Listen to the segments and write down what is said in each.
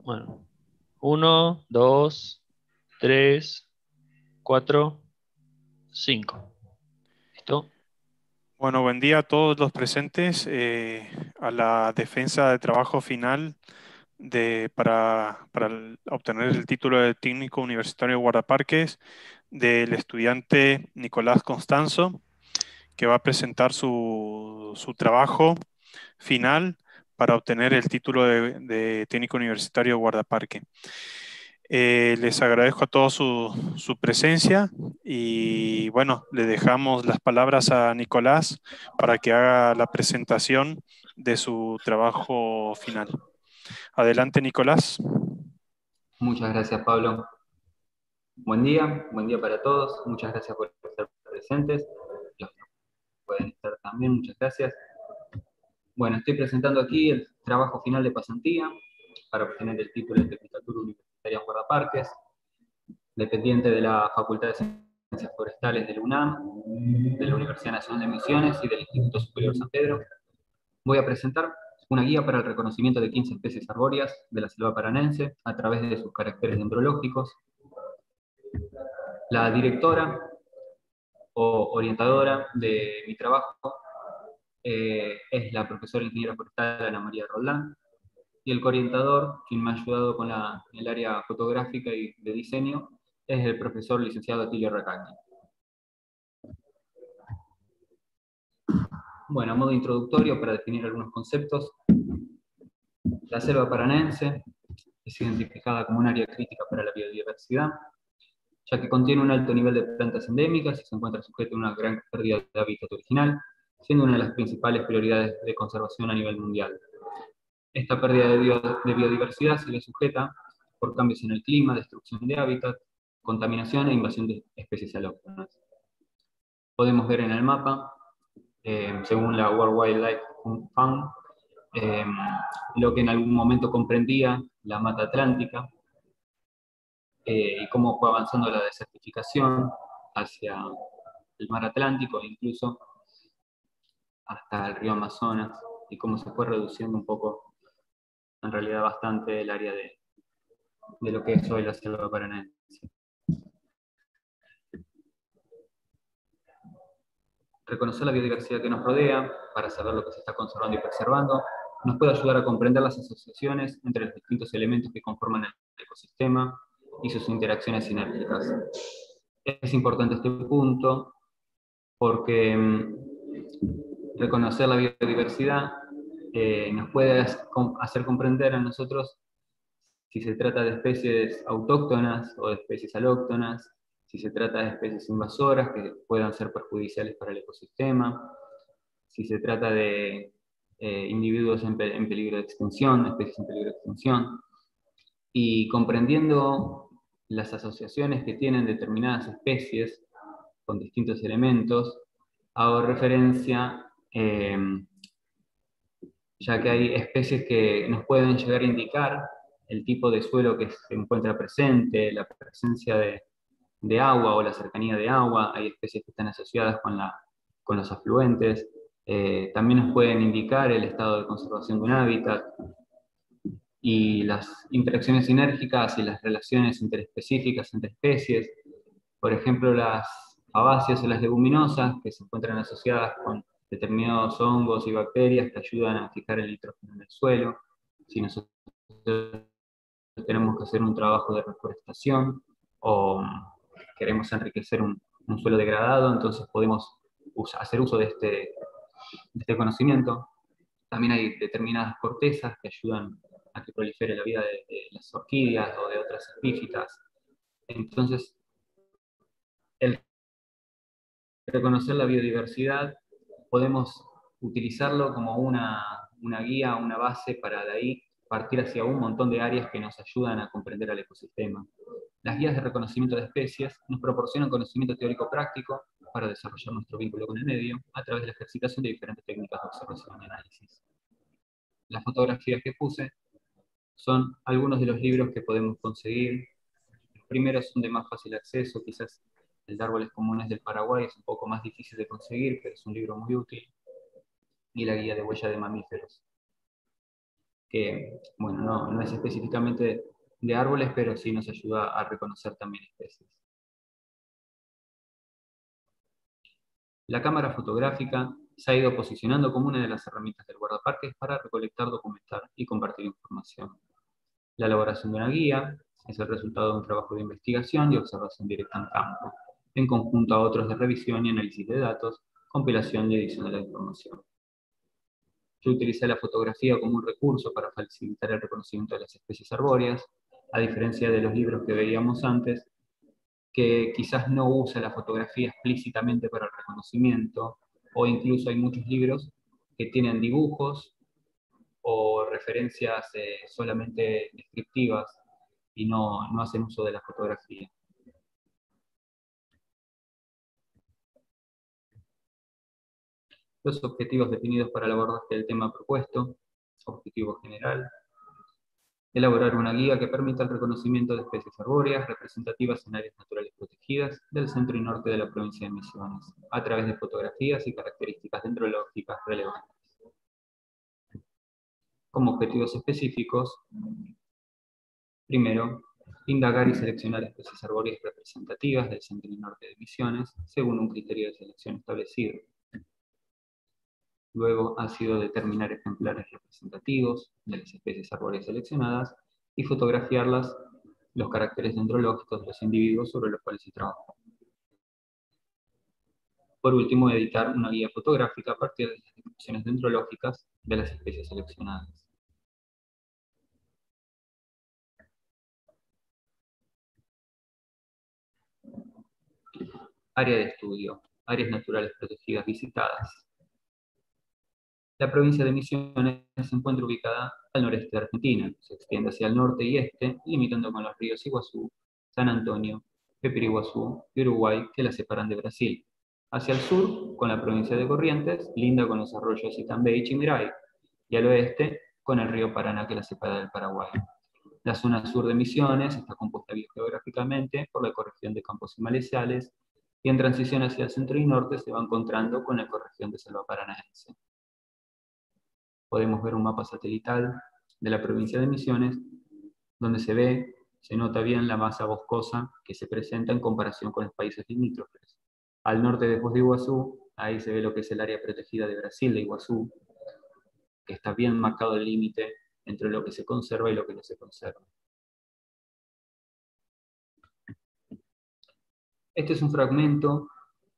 Bueno, uno, dos, tres, cuatro, cinco. ¿Listo? Bueno, buen día a todos los presentes a la defensa de trabajo final para obtener el título de técnico universitario de guardaparques del estudiante Nicolás Constanzo, que va a presentar su trabajo final para obtener el título de técnico universitario de guardaparque. Les agradezco a todos su presencia y bueno, le dejamos las palabras a Nicolás para que haga la presentación de su trabajo final. Adelante, Nicolás. Muchas gracias, Pablo. Buen día para todos. Muchas gracias por estar presentes. Los que pueden estar también, muchas gracias. Bueno, estoy presentando aquí el trabajo final de pasantía para obtener el título de Tecnicatura Universitaria en Guardaparques, dependiente de la Facultad de Ciencias Forestales del UNAM, de la Universidad Nacional de Misiones y del Instituto Superior San Pedro. Voy a presentar una guía para el reconocimiento de 15 especies arbóreas de la selva paranense a través de sus caracteres dendrológicos. La directora o orientadora de mi trabajo es la profesora ingeniera forestal Ana María Roldán, y el coorientador, quien me ha ayudado con el área fotográfica y de diseño, es el profesor licenciado Atilio Racagni. Bueno, a modo introductorio, para definir algunos conceptos, la selva paranense es identificada como un área crítica para la biodiversidad, ya que contiene un alto nivel de plantas endémicas y se encuentra sujeto a una gran pérdida de hábitat original, siendo una de las principales prioridades de conservación a nivel mundial. Esta pérdida de biodiversidad se le sujeta por cambios en el clima, destrucción de hábitat, contaminación e invasión de especies alóctonas. Podemos ver en el mapa, según la World Wildlife Fund, eh, lo que en algún momento comprendía la mata atlántica, y cómo fue avanzando la desertificación hacia el mar Atlántico e incluso hasta el río Amazonas, y cómo se fue reduciendo un poco, en realidad bastante, el área de lo que es hoy la selva paranaense. Reconocer la biodiversidad que nos rodea para saber lo que se está conservando y preservando nos puede ayudar a comprender las asociaciones entre los distintos elementos que conforman el ecosistema y sus interacciones sinérgicas. Es importante este punto porque reconocer la biodiversidad nos puede hacer comprender a nosotros si se trata de especies autóctonas o de especies alóctonas, si se trata de especies invasoras que puedan ser perjudiciales para el ecosistema, si se trata de individuos en peligro de extinción, especies en peligro de extinción, y comprendiendo las asociaciones que tienen determinadas especies con distintos elementos, hago referencia, ya que hay especies que nos pueden llegar a indicar el tipo de suelo que se encuentra presente, la presencia de agua o la cercanía de agua, hay especies que están asociadas con los afluentes, también nos pueden indicar el estado de conservación de un hábitat y las interacciones sinérgicas y las relaciones interespecíficas entre especies, por ejemplo las fabáceas o las leguminosas que se encuentran asociadas con determinados hongos y bacterias que ayudan a fijar el nitrógeno en el suelo. Si nosotros tenemos que hacer un trabajo de reforestación o queremos enriquecer un suelo degradado, entonces podemos hacer uso de este conocimiento. También hay determinadas cortezas que ayudan a que prolifere la vida de las orquídeas o de otras epífitas. Entonces, el reconocer la biodiversidad podemos utilizarlo como una guía, una base para de ahí partir hacia un montón de áreas que nos ayudan a comprender al ecosistema. Las guías de reconocimiento de especies nos proporcionan conocimiento teórico práctico para desarrollar nuestro vínculo con el medio a través de la ejercitación de diferentes técnicas de observación y análisis. Las fotografías que puse son algunos de los libros que podemos conseguir. Los primeros son de más fácil acceso, quizás el de Árboles Comunes del Paraguay es un poco más difícil de conseguir, pero es un libro muy útil, y la guía de huella de mamíferos. que, bueno, no es específicamente de árboles, pero sí nos ayuda a reconocer también especies. La cámara fotográfica se ha ido posicionando como una de las herramientas del guardaparques para recolectar, documentar y compartir información. La elaboración de una guía es el resultado de un trabajo de investigación y observación directa en campo, en conjunto a otros de revisión y análisis de datos, compilación y edición de la información. Yo utilicé la fotografía como un recurso para facilitar el reconocimiento de las especies arbóreas, a diferencia de los libros que veíamos antes, que quizás no usa la fotografía explícitamente para el reconocimiento, o incluso hay muchos libros que tienen dibujos o referencias solamente descriptivas y no hacen uso de la fotografía. Los objetivos definidos para el abordaje del tema propuesto: objetivo general, elaborar una guía que permita el reconocimiento de especies arbóreas representativas en áreas naturales protegidas del centro y norte de la provincia de Misiones, a través de fotografías y características dendrológicas relevantes. Como objetivos específicos, primero, indagar y seleccionar especies arbóreas representativas del centro y norte de Misiones, según un criterio de selección establecido. Luego ha sido determinar ejemplares representativos de las especies arbóreas seleccionadas y fotografiarlas, los caracteres dendrológicos de los individuos sobre los cuales se trabaja. Por último, editar una guía fotográfica a partir de las descripciones dendrológicas de las especies seleccionadas. Área de estudio: áreas naturales protegidas visitadas. La provincia de Misiones se encuentra ubicada al noreste de Argentina, se extiende hacia el norte y este, limitando con los ríos Iguazú, San Antonio, Peperiguazú y Uruguay, que la separan de Brasil. Hacia el sur, con la provincia de Corrientes, linda con los arroyos Itambé y Chimiray, y al oeste, con el río Paraná, que la separa del Paraguay. La zona sur de Misiones está compuesta biogeográficamente por la ecorregión de campos y malezales, y en transición hacia el centro y norte se va encontrando con la ecorregión de selva paranaense. Podemos ver un mapa satelital de la provincia de Misiones, donde se nota bien la masa boscosa que se presenta en comparación con los países limítrofes. Al norte de Foz de Iguazú, ahí se ve lo que es el área protegida de Brasil de Iguazú, que está bien marcado el límite entre lo que se conserva y lo que no se conserva. Este es un fragmento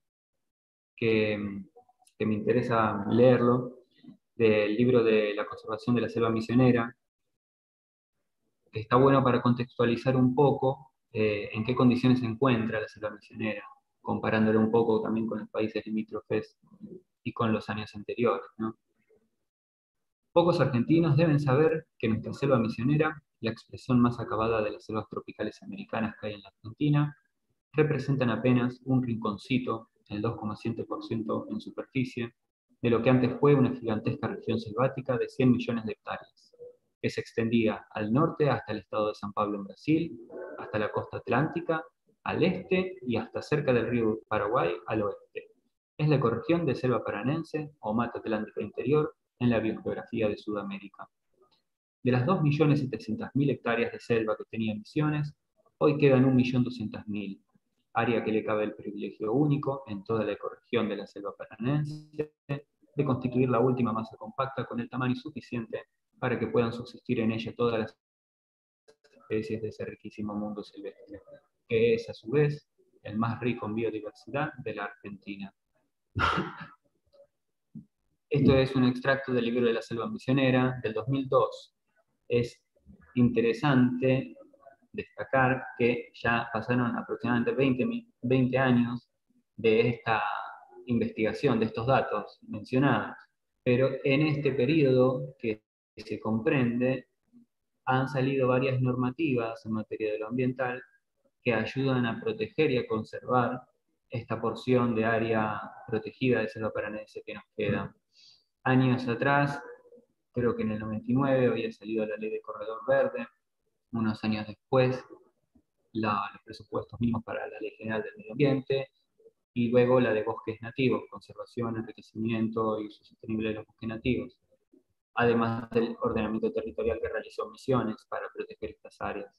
que me interesa leerlo, del libro de la conservación de la selva misionera, que está bueno para contextualizar un poco en qué condiciones se encuentra la selva misionera, comparándolo un poco también con los países limítrofes y con los años anteriores, ¿no? Pocos argentinos deben saber que nuestra selva misionera, la expresión más acabada de las selvas tropicales americanas que hay en la Argentina, representan apenas un rinconcito, el 2,7% en superficie, de lo que antes fue una gigantesca región selvática de 100 millones de hectáreas, que se extendía al norte hasta el estado de San Pablo en Brasil, hasta la costa atlántica, al este y hasta cerca del río Paraguay al oeste. Es la ecorregión de selva paranense o mata atlántica interior en la biogeografía de Sudamérica. De las 2.700.000 hectáreas de selva que tenía Misiones, hoy quedan 1.200.000, área que le cabe el privilegio único en toda la ecorregión de la selva paranense de constituir la última masa compacta con el tamaño suficiente para que puedan subsistir en ella todas las especies de ese riquísimo mundo silvestre, que es a su vez el más rico en biodiversidad de la Argentina. Esto es un extracto del libro de la selva misionera del 2002. Es interesante destacar que ya pasaron aproximadamente 20 años de esta investigación, de estos datos mencionados, pero en este periodo que se comprende han salido varias normativas en materia de lo ambiental que ayudan a proteger y a conservar esta porción de área protegida de selva paranense que nos queda. Años atrás, creo que en el 99 había salido la ley de corredor verde, unos años después los presupuestos mínimos para la Ley General del Medio Ambiente, y luego la de bosques nativos, conservación, enriquecimiento y uso sostenible de los bosques nativos. además del ordenamiento territorial que realizó Misiones para proteger estas áreas.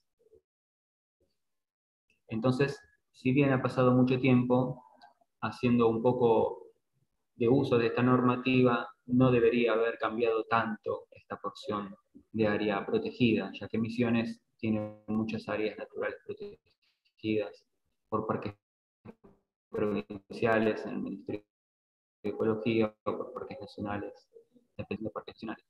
Entonces, si bien ha pasado mucho tiempo haciendo un poco de uso de esta normativa, no debería haber cambiado tanto esta porción de área protegida, ya que Misiones tiene muchas áreas naturales protegidas por parques provinciales, en el Ministerio de Ecología, o por parques nacionales, dependiendo de parques nacionales.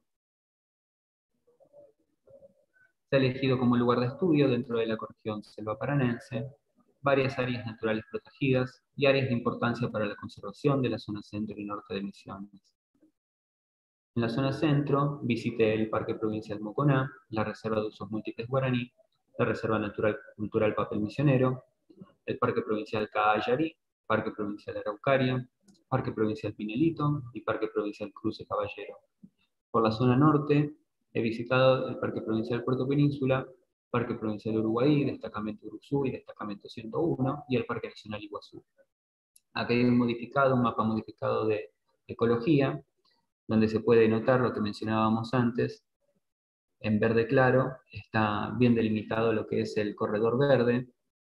Se ha elegido como lugar de estudio dentro de la ecorregión selva paranense varias áreas naturales protegidas y áreas de importancia para la conservación de la zona centro y norte de Misiones. En la zona centro visité el Parque Provincial Moconá, la Reserva de Usos Múltiples Guaraní, la Reserva Natural Cultural Papel Misionero, el Parque Provincial Caayarí, Parque Provincial Araucaria, Parque Provincial Pinelito y Parque Provincial Cruce Caballero. Por la zona norte he visitado el Parque Provincial Puerto Península, Parque Provincial Uruguay, Destacamento Uruzú y Destacamento 101 y el Parque Nacional Iguazú. Aquí hay un mapa modificado de ecología, donde se puede notar lo que mencionábamos antes. En verde claro está bien delimitado lo que es el corredor verde.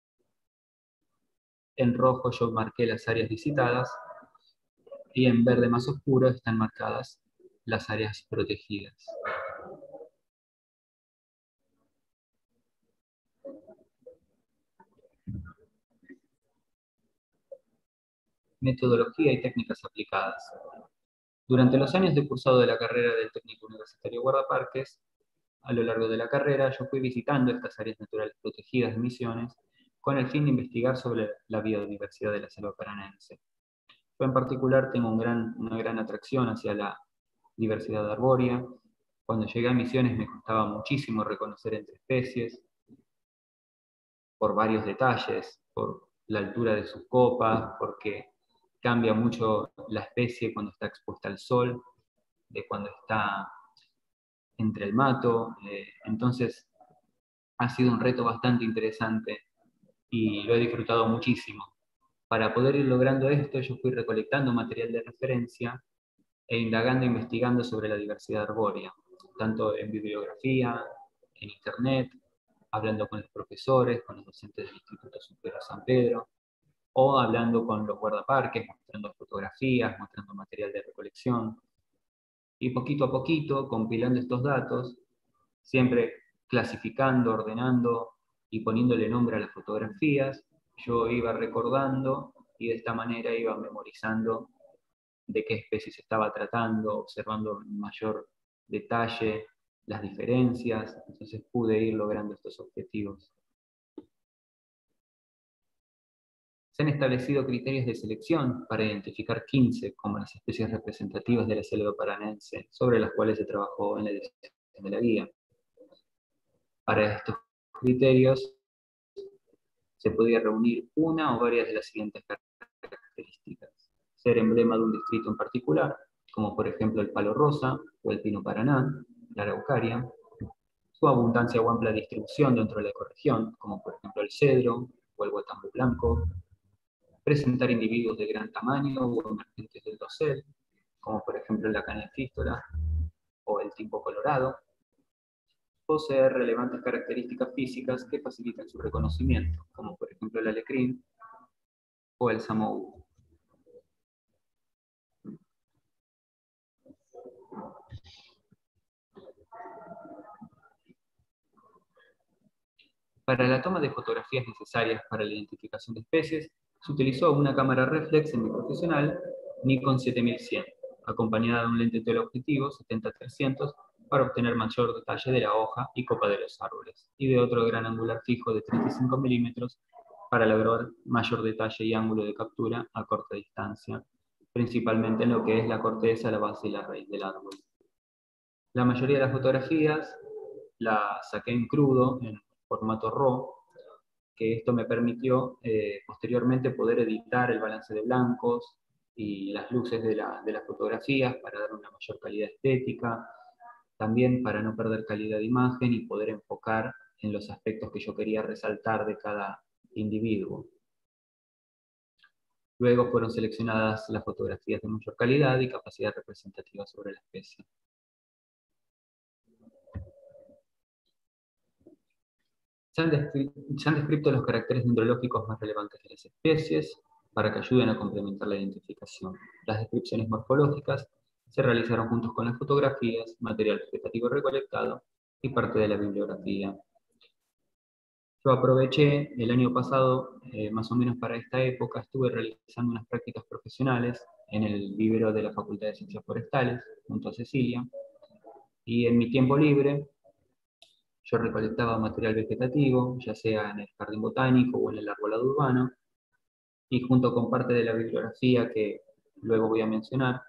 En rojo yo marqué las áreas visitadas y en verde más oscuro están marcadas las áreas protegidas. Metodología y técnicas aplicadas. Durante los años de cursado de la carrera del técnico universitario guardaparques, a lo largo de la carrera yo fui visitando estas áreas naturales protegidas de Misiones con el fin de investigar sobre la biodiversidad de la selva paranense. Yo en particular tengo una gran atracción hacia la diversidad arbórea. Cuando llegué a Misiones me costaba muchísimo reconocer entre especies, por varios detalles, por la altura de sus copas, porque cambia mucho la especie cuando está expuesta al sol, de cuando está entre el mato. Entonces ha sido un reto bastante interesante y lo he disfrutado muchísimo. Para poder ir logrando esto, yo fui recolectando material de referencia e indagando e investigando sobre la diversidad arbórea, tanto en bibliografía, en internet, hablando con los profesores, con los docentes del Instituto Superior San Pedro, o hablando con los guardaparques, mostrando fotografías, mostrando material de recolección. Y poquito a poquito, compilando estos datos, siempre clasificando, ordenando y poniéndole nombre a las fotografías, yo iba recordando y de esta manera iba memorizando de qué especie se estaba tratando, observando en mayor detalle las diferencias, entonces pude ir logrando estos objetivos. Se han establecido criterios de selección para identificar 15 como las especies representativas de la selva paranense, sobre las cuales se trabajó en la edición de la guía. Para estos criterios se podía reunir una o varias de las siguientes características. Ser emblema de un distrito en particular, como por ejemplo el palo rosa o el pino paraná, la araucaria, su abundancia o amplia distribución dentro de la ecorregión, como por ejemplo el cedro o el guatambo blanco, presentar individuos de gran tamaño o emergentes del dosel, como por ejemplo la canefístola o el timbo colorado, poseer relevantes características físicas que facilitan su reconocimiento, como por ejemplo el alecrín o el samou. Para la toma de fotografías necesarias para la identificación de especies, se utilizó una cámara reflex semiprofesional Nikon 7100, acompañada de un lente teleobjetivo 70-300 para obtener mayor detalle de la hoja y copa de los árboles, y de otro gran angular fijo de 35 milímetros para lograr mayor detalle y ángulo de captura a corta distancia, principalmente en lo que es la corteza, la base y la raíz del árbol. La mayoría de las fotografías las saqué en crudo, en formato RAW, que esto me permitió posteriormente poder editar el balance de blancos y las luces de las fotografías para dar una mayor calidad estética, también para no perder calidad de imagen y poder enfocar en los aspectos que yo quería resaltar de cada individuo. Luego fueron seleccionadas las fotografías de mayor calidad y capacidad representativa sobre la especie. Se han descrito los caracteres dendrológicos más relevantes de las especies para que ayuden a complementar la identificación. Las descripciones morfológicas se realizaron juntos con las fotografías, material vegetativo recolectado y parte de la bibliografía. Yo aproveché el año pasado, más o menos para esta época, estuve realizando unas prácticas profesionales en el vivero de la Facultad de Ciencias Forestales, junto a Cecilia, y en mi tiempo libre yo recolectaba material vegetativo, ya sea en el jardín botánico o en el arbolado urbano, y junto con parte de la bibliografía que luego voy a mencionar,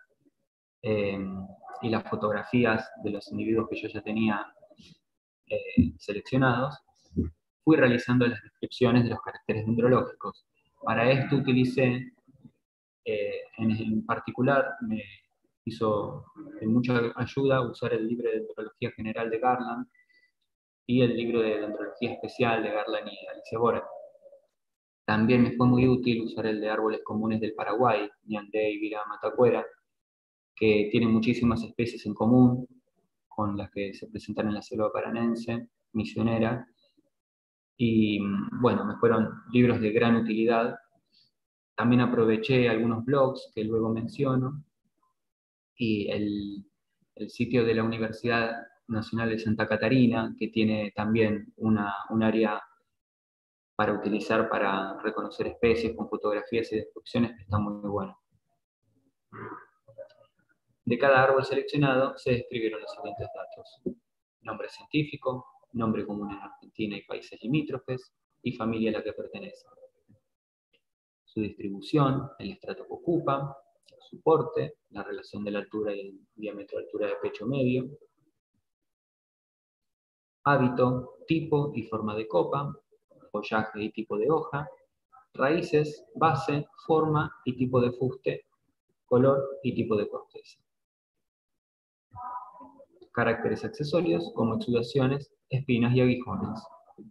y las fotografías de los individuos que yo ya tenía seleccionados, fui realizando las descripciones de los caracteres dendrológicos. Para esto utilicé, en particular, me hizo de mucha ayuda usar el libro de Dendrología General de Garland y el libro de Dendrología Especial de Garland y Alicia Bora. También me fue muy útil usar el de Árboles Comunes del Paraguay, Ñandé y Vila Matacuera, que tienen muchísimas especies en común con las que se presentan en la selva paranense, misionera, y bueno, me fueron libros de gran utilidad. También aproveché algunos blogs que luego menciono, y el sitio de la Universidad Nacional de Santa Catarina, que tiene también un área para utilizar para reconocer especies con fotografías y descripciones, que está muy bueno. De cada árbol seleccionado se describieron los siguientes datos: nombre científico, nombre común en Argentina y países limítrofes, y familia a la que pertenece. Su distribución, el estrato que ocupa, su porte, la relación de la altura y el diámetro de altura de pecho medio, hábito, tipo y forma de copa, follaje y tipo de hoja, raíces, base, forma y tipo de fuste, color y tipo de corteza. Caracteres accesorios como exudaciones, espinas y aguijones.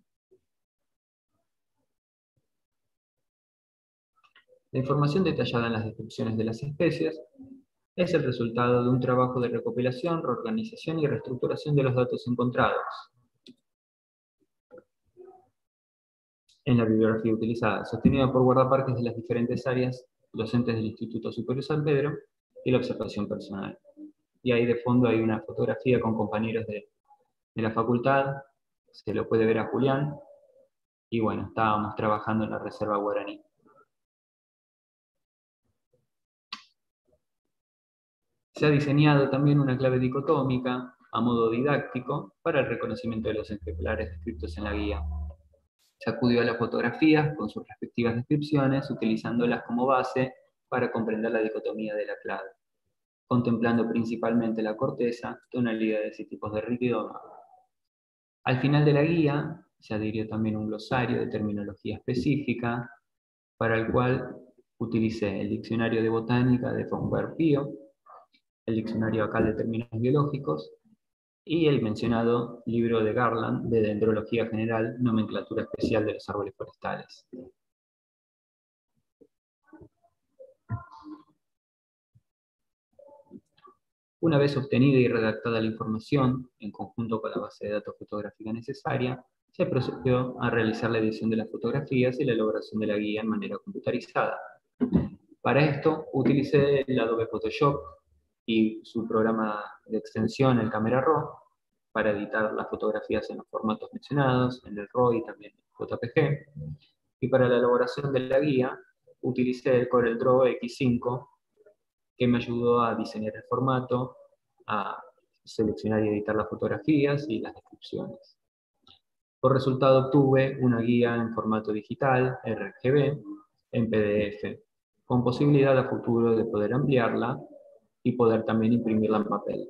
La información detallada en las descripciones de las especies es el resultado de un trabajo de recopilación, reorganización y reestructuración de los datos encontrados en la bibliografía utilizada, sostenida por guardaparques de las diferentes áreas, docentes del Instituto Superior San Pedro y la observación personal. Y ahí de fondo hay una fotografía con compañeros de la facultad, se lo puede ver a Julián, y bueno, estábamos trabajando en la reserva guaraní. Se ha diseñado también una clave dicotómica a modo didáctico para el reconocimiento de los ejemplares descritos en la guía. Se acudió a las fotografías con sus respectivas descripciones, utilizándolas como base para comprender la dicotomía de la clave, contemplando principalmente la corteza, tonalidades y tipos de rizoma. Al final de la guía se adhirió también un glosario de terminología específica, para el cual utilicé el diccionario de botánica de Fonberg Pío, el diccionario ACAL de términos biológicos, y el mencionado libro de Garland de Dendrología General, Nomenclatura Especial de los Árboles Forestales. Una vez obtenida y redactada la información, en conjunto con la base de datos fotográfica necesaria, se procedió a realizar la edición de las fotografías y la elaboración de la guía en manera computarizada. Para esto, utilicé el Adobe Photoshop y su programa de extensión, el Camera Raw, para editar las fotografías en los formatos mencionados, en el RAW y también en JPG. Y para la elaboración de la guía, utilicé el CorelDRAW X5, que me ayudó a diseñar el formato, a seleccionar y editar las fotografías y las descripciones. Por resultado obtuve una guía en formato digital, RGB, en PDF, con posibilidad a futuro de poder ampliarla y poder también imprimirla en papel.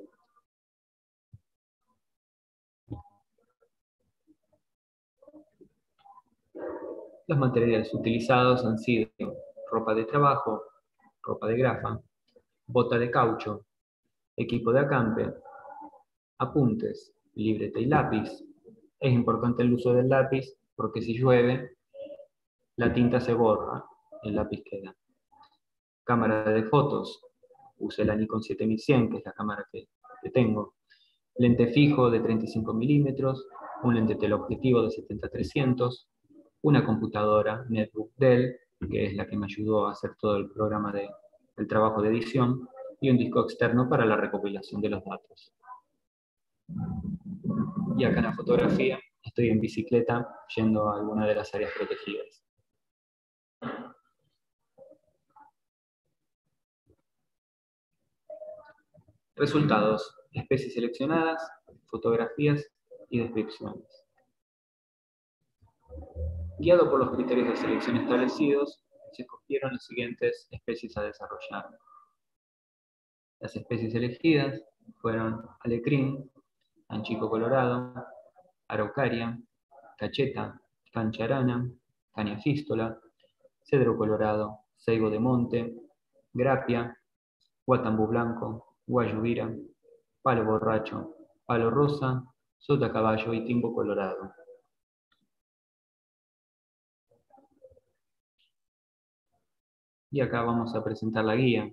Los materiales utilizados han sido ropa de trabajo, ropa de grafa, bota de caucho, equipo de acampe, apuntes, libreta y lápiz. Es importante el uso del lápiz porque si llueve, la tinta se borra, el lápiz queda. Cámara de fotos, usé la Nikon 7100, que es la cámara que tengo. Lente fijo de 35 milímetros, un lente teleobjetivo de 70-300, una computadora netbook Dell, que es la que me ayudó a hacer todo el programa del trabajo de edición, y un disco externo para la recopilación de los datos. Y acá en la fotografía estoy en bicicleta yendo a alguna de las áreas protegidas. Resultados: especies seleccionadas, fotografías y descripciones. Guiado por los criterios de selección establecidos, se escogieron las siguientes especies a desarrollar. Las especies elegidas fueron alecrín, anchico colorado, araucaria, cacheta, cancharana, cañafístola, cedro colorado, ceibo de monte, grapia, guatambú blanco, guayubira, palo borracho, palo rosa, sota caballo y timbo colorado. Y acá vamos a presentar la guía.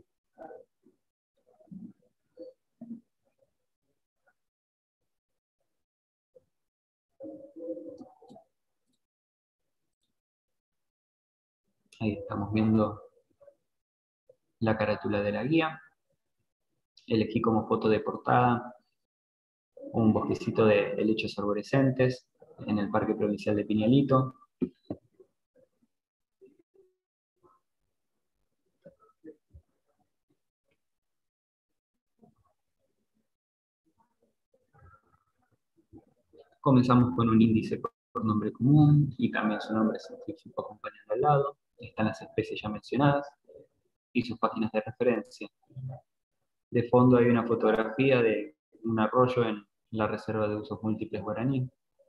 Ahí estamos viendo la carátula de la guía. Elegí como foto de portada un bosquecito de helechos arborescentes en el Parque Provincial de Piñalito. Comenzamos con un índice por nombre común y también su nombre científico acompañando al lado. Están las especies ya mencionadas y sus páginas de referencia. De fondo hay una fotografía de un arroyo en la Reserva de Usos Múltiples Guaraní.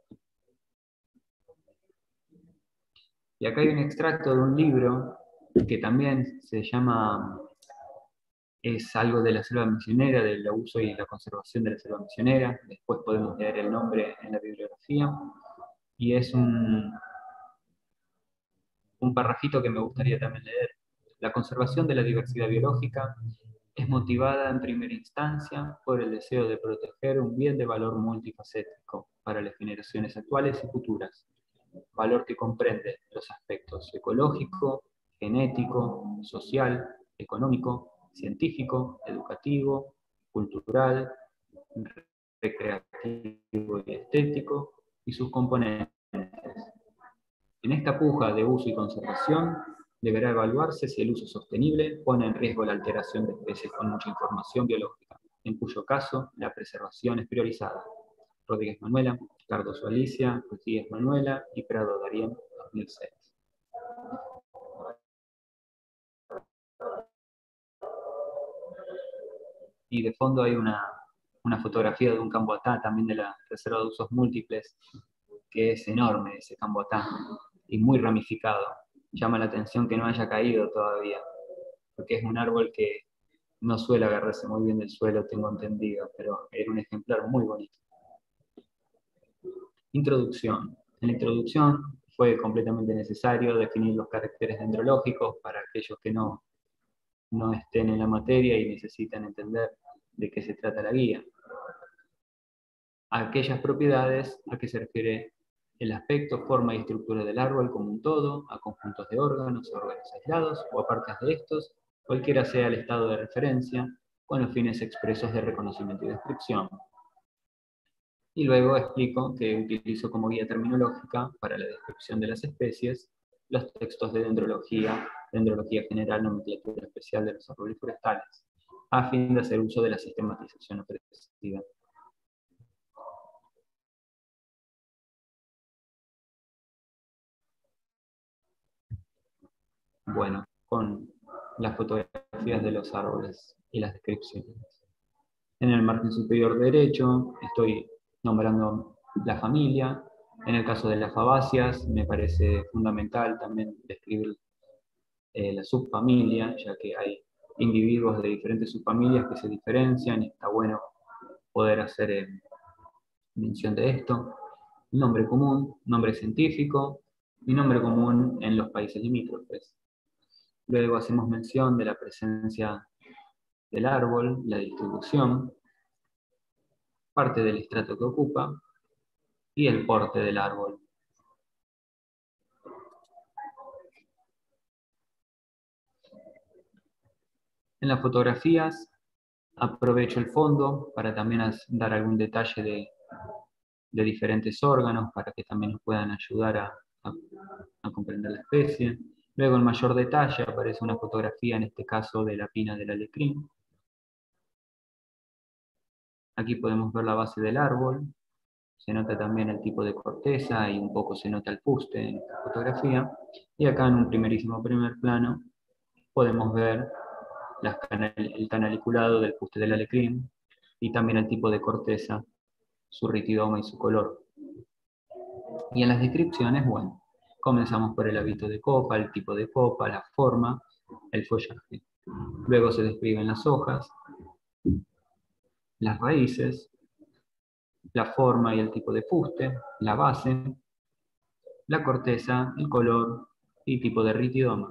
Y acá hay un extracto de un libro que también se llama, es algo de la selva misionera, del uso y la conservación de la selva misionera. Después podemos leer el nombre en la bibliografía. Y es un parrafito que me gustaría también leer. La conservación de la diversidad biológica es motivada en primera instancia por el deseo de proteger un bien de valor multifacético para las generaciones actuales y futuras, valor que comprende los aspectos ecológico, genético, social, económico, científico, educativo, cultural, recreativo y estético, y sus componentes. En esta puja de uso y conservación, deberá evaluarse si el uso sostenible pone en riesgo la alteración de especies con mucha información biológica, en cuyo caso la preservación es priorizada. Rodríguez Manuela, Cardoso Alicia, Rodríguez Manuela y Prado Darien, 2006. Y de fondo hay una fotografía de un camboatá, también de la Reserva de Usos Múltiples, que es enorme ese camboatá y muy ramificado. Llama la atención que no haya caído todavía, porque es un árbol que no suele agarrarse muy bien del suelo, tengo entendido, pero era un ejemplar muy bonito. Introducción. En la introducción fue completamente necesario definir los caracteres dendrológicos para aquellos que no estén en la materia y necesitan entender de qué se trata la guía. Aquellas propiedades a que se refiere el aspecto, forma y estructura del árbol como un todo, a conjuntos de órganos, órganos aislados o a partes de estos, cualquiera sea el estado de referencia, con los fines expresos de reconocimiento y descripción. Y luego explico que utilizo como guía terminológica para la descripción de las especies los textos de dendrología general, nomenclatura especial de los árboles forestales, a fin de hacer uso de la sistematización ofrecida. Bueno, con las fotografías de los árboles y las descripciones. En el margen superior derecho estoy nombrando la familia. En el caso de las fabáceas me parece fundamental también describir la subfamilia, ya que hay individuos de diferentes subfamilias que se diferencian y está bueno poder hacer mención de esto. Nombre común, nombre científico y nombre común en los países limítrofes. Luego hacemos mención de la presencia del árbol, la distribución, parte del estrato que ocupa, y el porte del árbol. En las fotografías aprovecho el fondo para también dar algún detalle de diferentes órganos para que también nos puedan ayudar a comprender la especie. Luego en mayor detalle aparece una fotografía, en este caso de la pina del alecrín. Aquí podemos ver la base del árbol, se nota también el tipo de corteza y un poco se nota el fuste en esta fotografía. Y acá en un primer plano podemos ver el canaliculado del fuste del alecrín y también el tipo de corteza, su ritidoma y su color. Y en las descripciones, bueno, comenzamos por el hábito de copa, el tipo de copa, la forma, el follaje. Luego se describen las hojas, las raíces, la forma y el tipo de fuste, la base, la corteza, el color y tipo de ritidoma.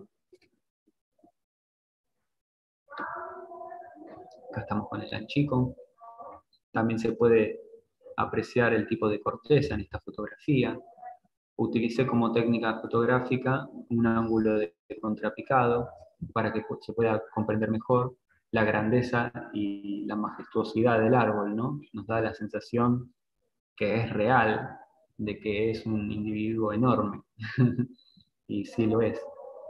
Acá estamos con el anchico. También se puede apreciar el tipo de corteza en esta fotografía. Utilicé como técnica fotográfica un ángulo de contrapicado para que se pueda comprender mejor la grandeza y la majestuosidad del árbol, ¿no? Nos da la sensación que es real, de que es un individuo enorme. Y sí lo es.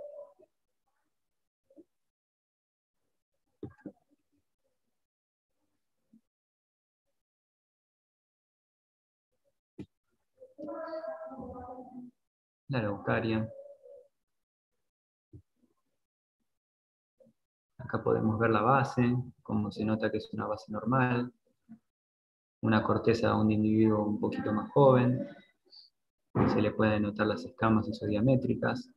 La araucaria. Acá podemos ver la base, como se nota que es una base normal. Una corteza de un individuo un poquito más joven. Se le pueden notar las escamas isodiamétricas.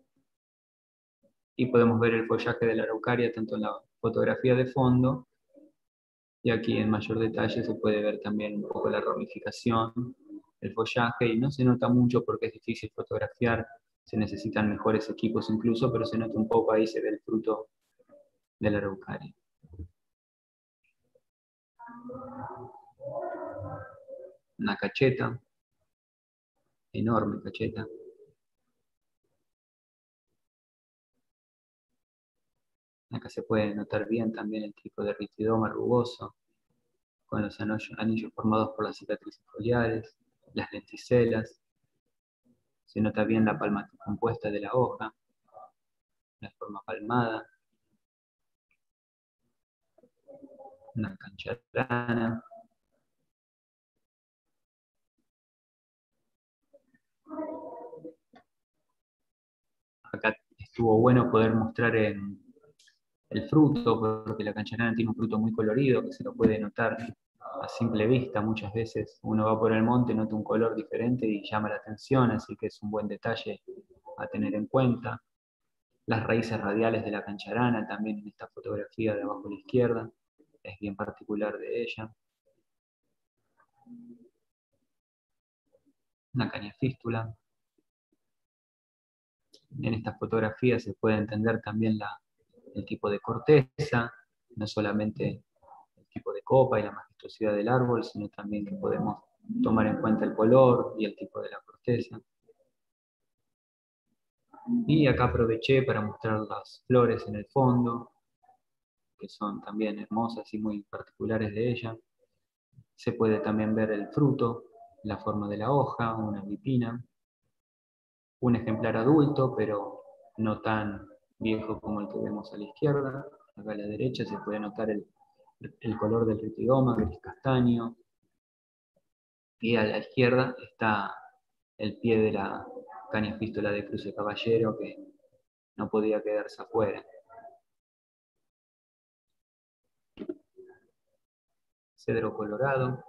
Y podemos ver el follaje de la araucaria tanto en la fotografía de fondo y aquí en mayor detalle se puede ver también un poco la ramificación, el follaje, y no se nota mucho porque es difícil fotografiar, se necesitan mejores equipos incluso, pero se nota un poco, ahí se ve el fruto de la araucaria. Una cacheta, enorme cacheta. Acá se puede notar bien también el tipo de ritidoma rugoso, con los anillos formados por las cicatrices foliares, las lenticelas. Se nota bien la palma compuesta de la hoja, la forma palmada. Una cancharana. Acá estuvo bueno poder mostrar el fruto, porque la cancharana tiene un fruto muy colorido, que se lo puede notar a simple vista. Muchas veces uno va por el monte, nota un color diferente y llama la atención, así que es un buen detalle a tener en cuenta. Las raíces radiales de la cancharana, también en esta fotografía de abajo a la izquierda, es bien particular de ella. Una cañafístula. En esta fotografía se puede entender también el tipo de corteza, no solamente el tipo de copa y la majestuosidad del árbol, sino también que podemos tomar en cuenta el color y el tipo de la corteza. Y acá aproveché para mostrar las flores en el fondo, que son también hermosas y muy particulares de ella. Se puede también ver el fruto, la forma de la hoja, una vipina, un ejemplar adulto, pero no tan viejo como el que vemos a la izquierda. Acá a la derecha se puede notar el color del ritidoma, gris castaño. Y a la izquierda está el pie de la cañafístula de cruce caballero, que no podía quedarse afuera. Cedro colorado.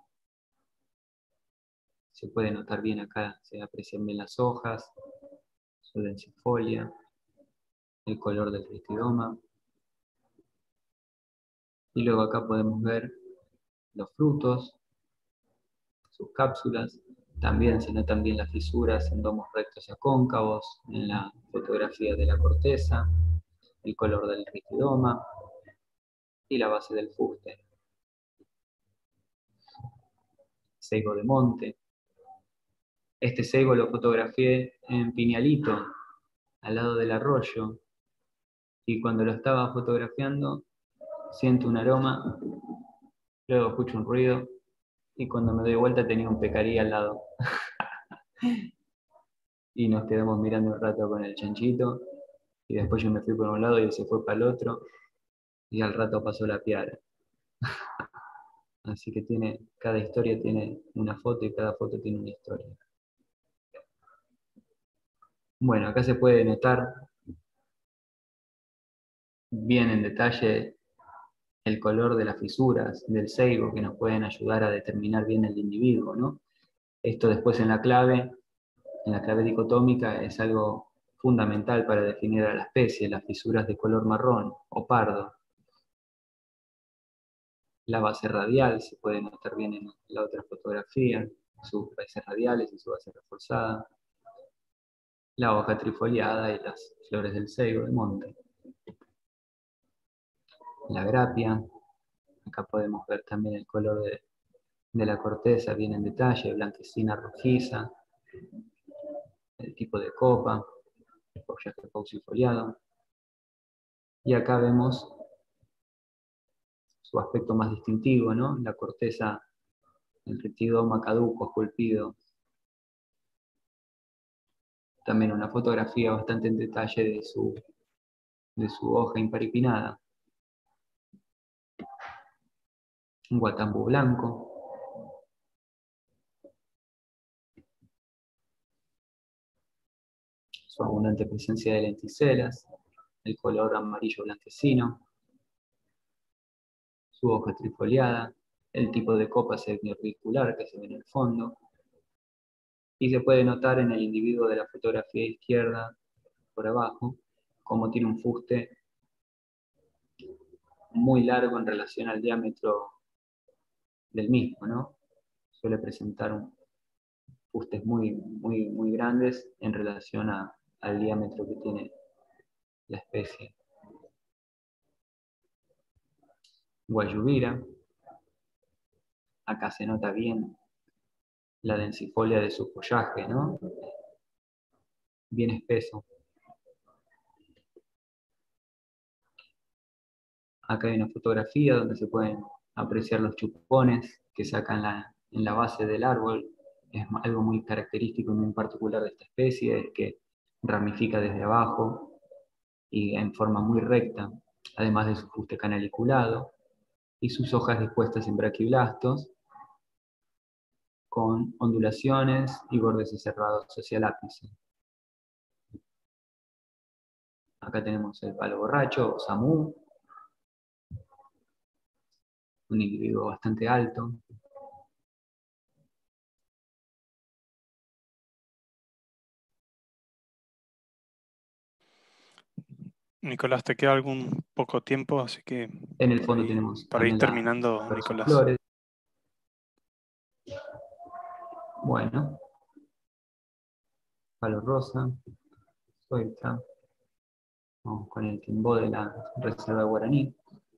Se puede notar bien acá, se aprecian bien las hojas, su densifolia, el color del ritidoma. Y luego acá podemos ver los frutos, sus cápsulas. También se notan bien las fisuras en domos rectos y acóncavos, en la fotografía de la corteza, el color del ritidoma y la base del fuste. Ceibo de monte. Este ceibo lo fotografié en Piñalito, al lado del arroyo, y cuando lo estaba fotografiando siento un aroma, luego escucho un ruido, y cuando me doy vuelta tenía un pecarí al lado. Y nos quedamos mirando un rato con el chanchito, y después yo me fui por un lado y él se fue para el otro, y al rato pasó la piara. Así que cada historia tiene una foto y cada foto tiene una historia. Bueno, acá se puede notar bien en detalle el color de las fisuras del ceibo que nos pueden ayudar a determinar bien el individuo, ¿no? Esto después en la clave dicotómica, es algo fundamental para definir a la especie, las fisuras de color marrón o pardo. La base radial se puede notar bien en la otra fotografía, sus bases radiales y su base reforzada. La hoja trifoliada y las flores del ceibo de monte. La grapia, acá podemos ver también el color de la corteza bien en detalle, blanquecina rojiza, el tipo de copa, el follaje paucifoliado. Y acá vemos su aspecto más distintivo, ¿no? La corteza, el retidoma caduco, esculpido. También una fotografía bastante en detalle de su hoja imparipinada. Un guatambú blanco. Su abundante presencia de lenticelas, el color amarillo blanquecino, su hoja trifoliada, el tipo de copa semiorbicular que se ve en el fondo, y se puede notar en el individuo de la fotografía izquierda, por abajo, como tiene un fuste muy largo en relación al diámetro del mismo, ¿no? Suele presentar fustes muy grandes en relación al diámetro que tiene la especie. Guayubira, acá se nota bien la densifolia de su follaje, ¿no? Bien espeso. Acá hay una fotografía donde se pueden apreciar los chupones que sacan en la base del árbol. Es algo muy característico y muy particular de esta especie, es que ramifica desde abajo y en forma muy recta, además de su fuste canaliculado, y sus hojas dispuestas en braquiblastos, con ondulaciones y bordes aserrados hacia el ápice. Acá tenemos el palo borracho, o samú, un individuo bastante alto. Nicolás, te queda algún poco tiempo, así que En el fondo tenemos para ir también terminando, las Nicolás. flores. Bueno, palo rosa, suelta. Vamos con el timbó de la reserva guaraní.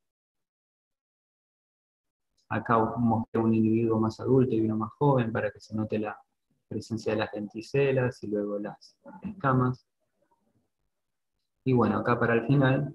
Acá mostré un individuo más adulto y uno más joven para que se note la presencia de las lenticelas y luego las escamas. Y bueno, acá para el final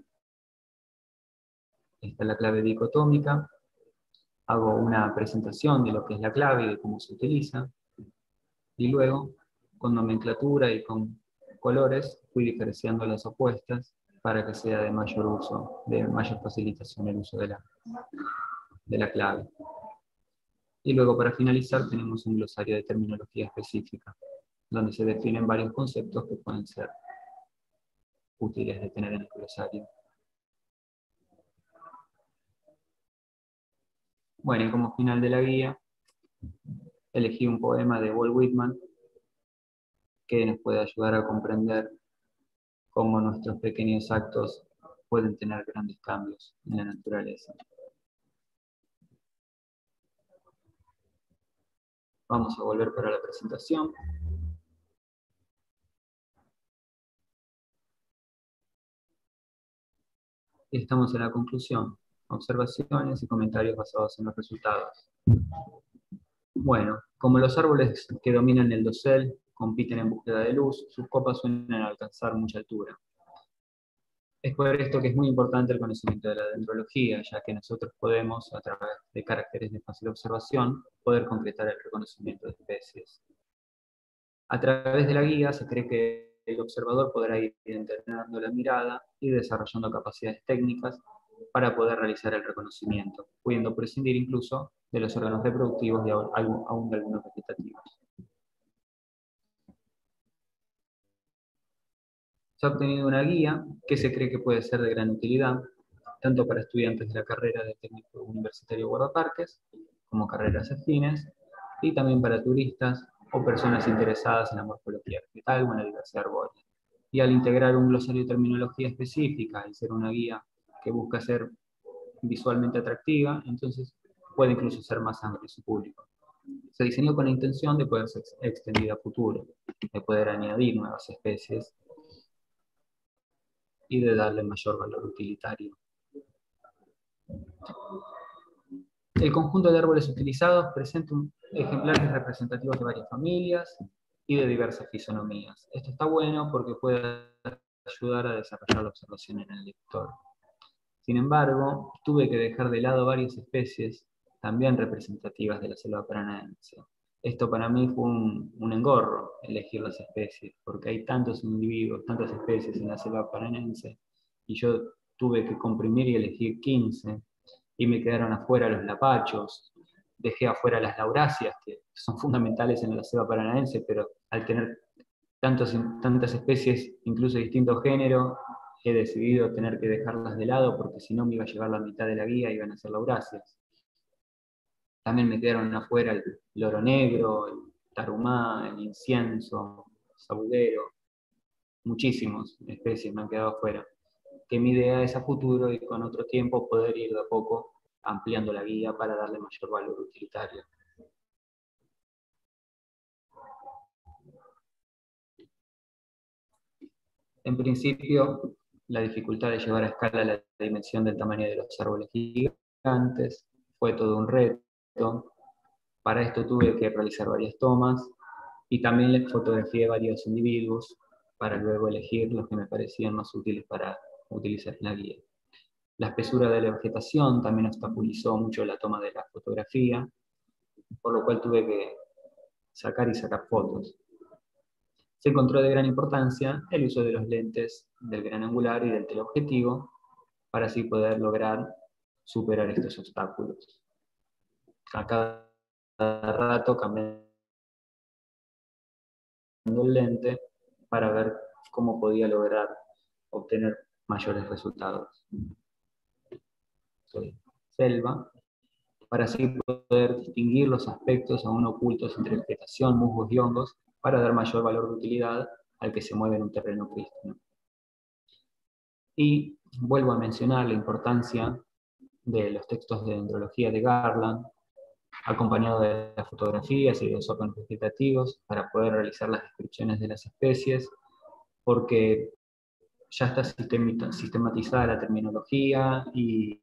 está la clave dicotómica. Hago una presentación de lo que es la clave y de cómo se utiliza. Y luego, con nomenclatura y con colores, fui diferenciando las opuestas para que sea de mayor uso, de mayor facilitación el uso de la clave. Y luego, para finalizar, tenemos un glosario de terminología específica, donde se definen varios conceptos que pueden ser útiles de tener en el glosario. Bueno, y como final de la guía, elegí un poema de Walt Whitman que nos puede ayudar a comprender cómo nuestros pequeños actos pueden tener grandes cambios en la naturaleza. Vamos a volver para la presentación. Y estamos en la conclusión. Observaciones y comentarios basados en los resultados. Bueno, Como los árboles que dominan el dosel compiten en búsqueda de luz, sus copas suelen alcanzar mucha altura. Es por esto que es muy importante el conocimiento de la dendrología, ya que nosotros podemos, a través de caracteres de fácil observación, poder concretar el reconocimiento de especies. A través de la guía se cree que el observador podrá ir entrenando la mirada y desarrollando capacidades técnicas para poder realizar el reconocimiento, pudiendo prescindir incluso de los órganos reproductivos y aún de algunos vegetativos. Se ha obtenido una guía que se cree que puede ser de gran utilidad, tanto para estudiantes de la carrera de técnico universitario guardaparques, como carreras afines, y también para turistas o personas interesadas en la morfología vegetal o en la diversidad arbórea. Y al integrar un glosario de terminología específica y ser una guía que busca ser visualmente atractiva, entonces puede incluso ser más amplio su público. Se diseñó con la intención de poder ser extendida a futuro, de poder añadir nuevas especies y de darle mayor valor utilitario. El conjunto de árboles utilizados presenta ejemplares representativos de varias familias y de diversas fisonomías. Esto está bueno porque puede ayudar a desarrollar la observación en el lector. Sin embargo, tuve que dejar de lado varias especies también representativas de la selva paranaense. Esto para mí fue un engorro, elegir las especies, porque hay tantos individuos, tantas especies en la selva paranaense, y yo tuve que comprimir y elegir 15, y me quedaron afuera los lapachos, dejé afuera las lauráceas, que son fundamentales en la selva paranaense, pero al tener tantas especies, incluso de distintos géneros, he decidido tener que dejarlas de lado porque si no me iba a llevar la mitad de la guía y iban a ser lauráceas. También me quedaron afuera el loro negro, el tarumá, el incienso, el sabudero, muchísimas especies me han quedado afuera. Que mi idea es a futuro y con otro tiempo poder ir de a poco ampliando la guía para darle mayor valor utilitario. En principio, la dificultad de llevar a escala la dimensión del tamaño de los árboles gigantes fue todo un reto. Para esto tuve que realizar varias tomas y también les fotografié varios individuos para luego elegir los que me parecían más útiles para utilizar en la guía. La espesura de la vegetación también obstaculizó mucho la toma de la fotografía, por lo cual tuve que sacar y sacar fotos. Se encontró de gran importancia el uso de los lentes del gran angular y del teleobjetivo para así poder lograr superar estos obstáculos. A cada rato cambiando el lente para ver cómo podía lograr obtener mayores resultados. Selva, para así poder distinguir los aspectos aún ocultos entre vegetación, musgos y hongos, para dar mayor valor de utilidad al que se mueve en un terreno prístino. Y vuelvo a mencionar la importancia de los textos de dendrología de Garland, acompañado de las fotografías y de los órganos vegetativos, para poder realizar las descripciones de las especies, porque ya está sistematizada la terminología y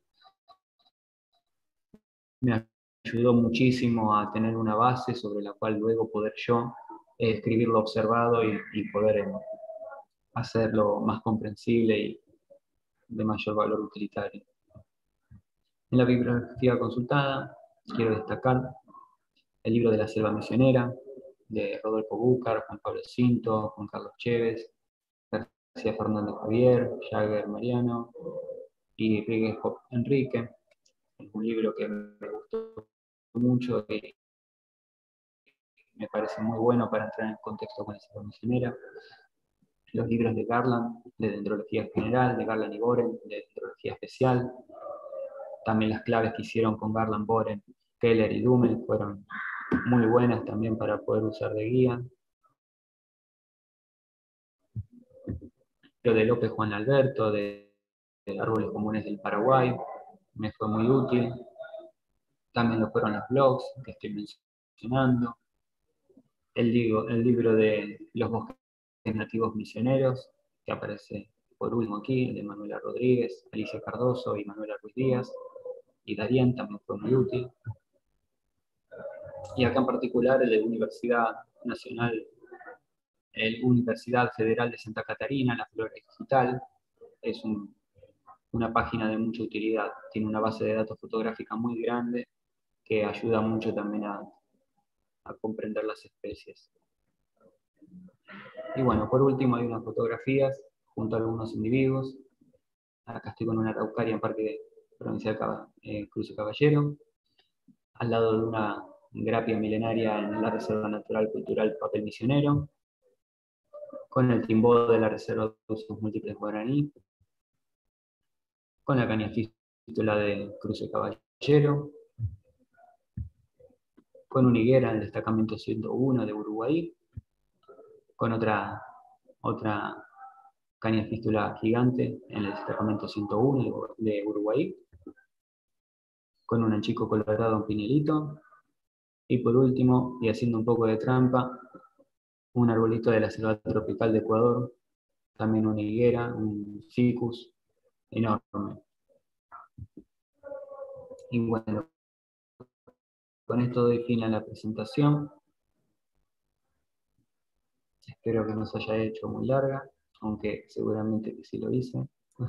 me ayudó muchísimo a tener una base sobre la cual luego poder yo escribir lo observado y poder hacerlo más comprensible y de mayor valor utilitario. En la bibliografía consultada quiero destacar el libro de la selva misionera, de Rodolfo Búcar, Juan Pablo Cinto, Juan Carlos Chévez, García Fernández Javier, Jagger Mariano y Ríguez Enrique. Es un libro que me gustó mucho y me parece muy bueno para entrar en contexto con la selva misionera. Los libros de Garland, de dendrología general, de Garland y Boren, de dendrología especial. También las claves que hicieron con Garland, Boren, Keller y Dummel fueron muy buenas también para poder usar de guía. Lo de López Juan Alberto, de Árboles Comunes del Paraguay, me fue muy útil. También lo fueron los blogs que estoy mencionando. El libro de Los Bosques Nativos Misioneros, que aparece por último aquí, de Manuela Rodríguez, Alicia Cardoso y Manuela Ruiz Díaz. Y Darien también fue muy útil. y acá en particular el de Universidad Federal de Santa Catarina, la Flora Digital, es una página de mucha utilidad, tiene una base de datos fotográfica muy grande que ayuda mucho también a comprender las especies. Y bueno, por último hay unas fotografías junto a algunos individuos. Acá estoy con una araucaria en Parque Provincial Cruce Caballero, al lado de una grapia milenaria en la Reserva Natural Cultural Papel Misionero, con el timbó de la Reserva de Usos Múltiples Guaraní, con la cañafístula de Cruce Caballero, con una higuera en el destacamento 101 de Uruguay, con otra cañafístula gigante en el destacamento 101 de Uruguay, con un anchico colorado en Pinelito, y por último, y haciendo un poco de trampa, un arbolito de la selva tropical de Ecuador, también una higuera, un ficus enorme. Y bueno, con esto doy fin a la presentación. Espero que no se haya hecho muy larga, aunque seguramente que sí lo hice.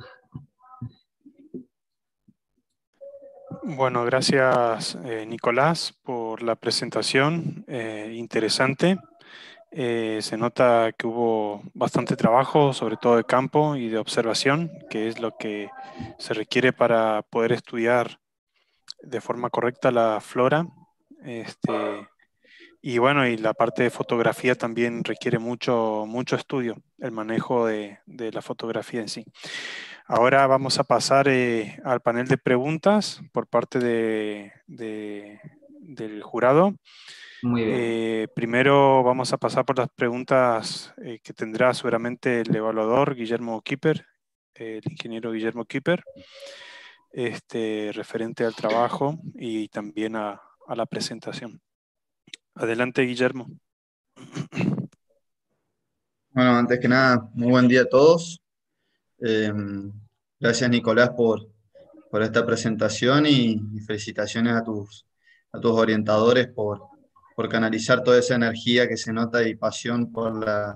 Bueno, gracias Nicolás por la presentación, interesante. Se nota que hubo bastante trabajo, sobre todo de campo y de observación, que es lo que se requiere para poder estudiar de forma correcta la flora. Y bueno, y la parte de fotografía también requiere mucho estudio, el manejo de la fotografía en sí. Ahora vamos a pasar al panel de preguntas por parte del jurado. Muy bien. Primero vamos a pasar por las preguntas que tendrá seguramente el evaluador Guillermo Kipper, el ingeniero Guillermo Kipper, referente al trabajo y también a la presentación. Adelante, Guillermo. Bueno, antes que nada, muy buen día a todos. Gracias, Nicolás, por esta presentación y felicitaciones a tus orientadores por canalizar toda esa energía que se nota y pasión por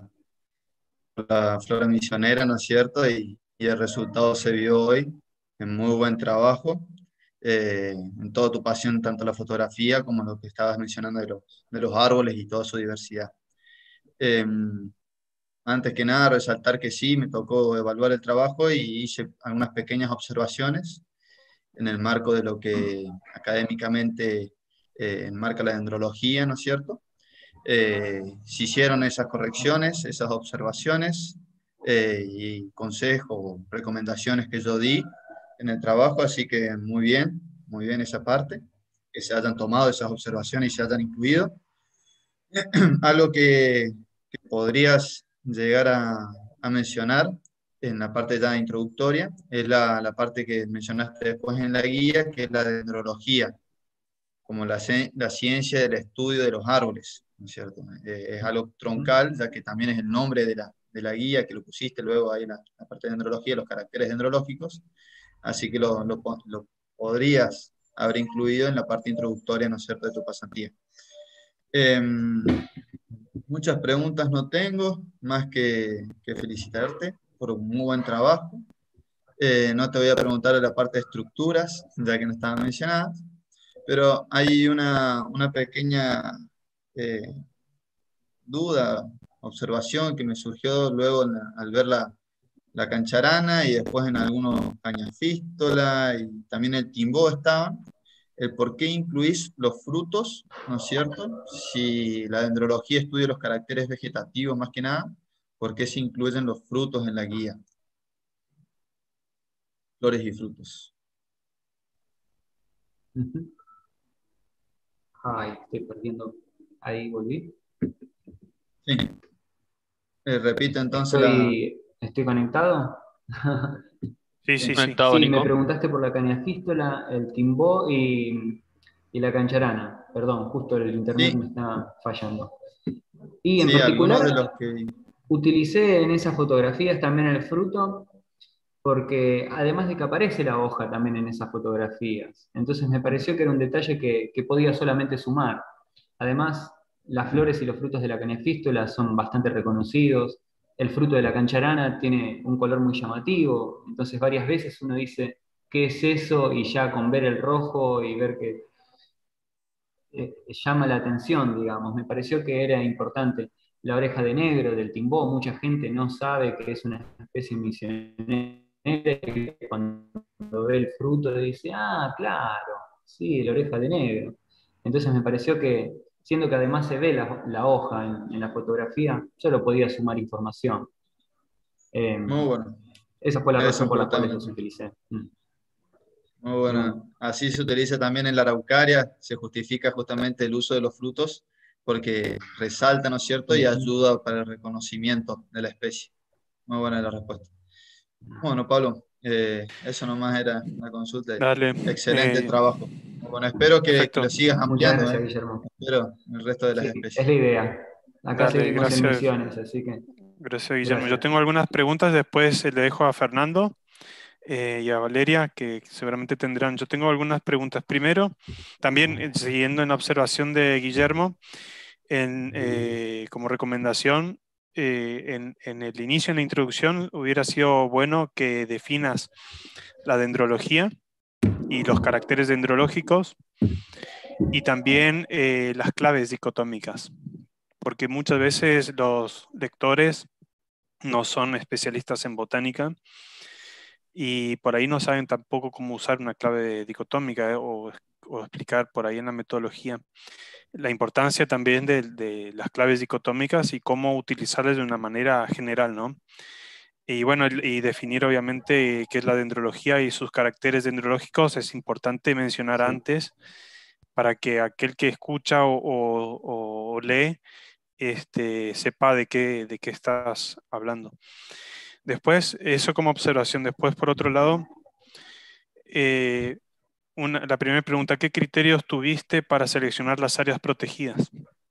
la flora misionera, ¿no es cierto? Y el resultado se vio hoy en muy buen trabajo, en toda tu pasión, tanto la fotografía como lo que estabas mencionando de los árboles y toda su diversidad. Antes que nada, resaltar que sí, me tocó evaluar el trabajo y hice algunas pequeñas observaciones en el marco de lo que académicamente enmarca la dendrología, ¿no es cierto? Se hicieron esas correcciones, esas observaciones y consejos, recomendaciones que yo di en el trabajo, así que muy bien esa parte, que se hayan tomado esas observaciones y se hayan incluido. Algo que podrías llegar a mencionar en la parte ya introductoria es la parte que mencionaste después en la guía, que es la dendrología, como la ciencia del estudio de los árboles, ¿no es cierto? Es algo troncal, ya que también es el nombre de la guía que lo pusiste luego ahí en la parte de dendrología, los caracteres dendrológicos, así que lo podrías haber incluido en la parte introductoria, ¿no es cierto?, de tu pasantía. Muchas preguntas no tengo, más que felicitarte por un muy buen trabajo. No te voy a preguntar de la parte de estructuras, ya que no estaban mencionadas, pero hay una pequeña duda, observación que me surgió luego al ver la cancharana y después en algunos cañafístola y también el timbó estaban. El por qué incluís los frutos, ¿no es cierto? Si la dendrología estudia los caracteres vegetativos más que nada, ¿por qué se incluyen los frutos en la guía? Flores y frutos. Ay, estoy perdiendo. Ahí volví. Sí. Repito entonces ¿Estoy conectado? Sí. Conectado, Sí, Nico. me preguntaste por la cañafístola, el timbó y la cancharana. Perdón, justo el internet Sí. me está fallando. Y en Sí, algunos de particular, los que... utilicé en esas fotografías también el fruto, porque además de que aparece la hoja también en esas fotografías. Entonces me pareció que era un detalle que podía solamente sumar. Además, las flores y los frutos de la canefístula son bastante reconocidos. El fruto de la cancharana tiene un color muy llamativo, entonces varias veces uno dice, ¿qué es eso? Y ya con ver el rojo y ver que llama la atención, digamos. Me pareció que era importante. La oreja de negro del timbó, mucha gente no sabe que es una especie misionera, y cuando ve el fruto dice, ah, claro, sí, la oreja de negro. Entonces me pareció que, siendo que además se ve la hoja en la fotografía, yo lo podía sumar información. Eh, Muy bueno, Esa fue la eso razón es por la cual los importante. utilicé. Muy bueno. Así se utiliza también en la araucaria, se justifica justamente el uso de los frutos porque resalta, ¿no es cierto? Y ayuda para el reconocimiento de la especie. Muy buena la respuesta. Bueno, Pablo, eso nomás era la consulta. Dale. Excelente trabajo. Bueno, espero que Perfecto. lo sigas Muchas ampliando, gracias, Guillermo. espero el resto de las Sí, es especies. la idea. Acá Dale, seguimos en gracias. misiones, así que Gracias, Guillermo. Yo gracias. tengo algunas preguntas, después le dejo a Fernando y a Valeria, que seguramente tendrán. Yo tengo algunas preguntas. Primero, también siguiendo en la observación de Guillermo, como recomendación, en el inicio, en la introducción, hubiera sido bueno que definas la dendrología y los caracteres dendrológicos y también las claves dicotómicas, porque muchas veces los lectores no son especialistas en botánica y por ahí no saben tampoco cómo usar una clave dicotómica o explicar por ahí en la metodología la importancia también de las claves dicotómicas y cómo utilizarlas de una manera general, ¿no? Y bueno, y definir obviamente qué es la dendrología y sus caracteres dendrológicos es importante mencionar Sí. antes para que aquel que escucha o lee sepa de qué estás hablando. Después, eso como observación. Después, por otro lado, eh, la primera pregunta, ¿qué criterios tuviste para seleccionar las áreas protegidas?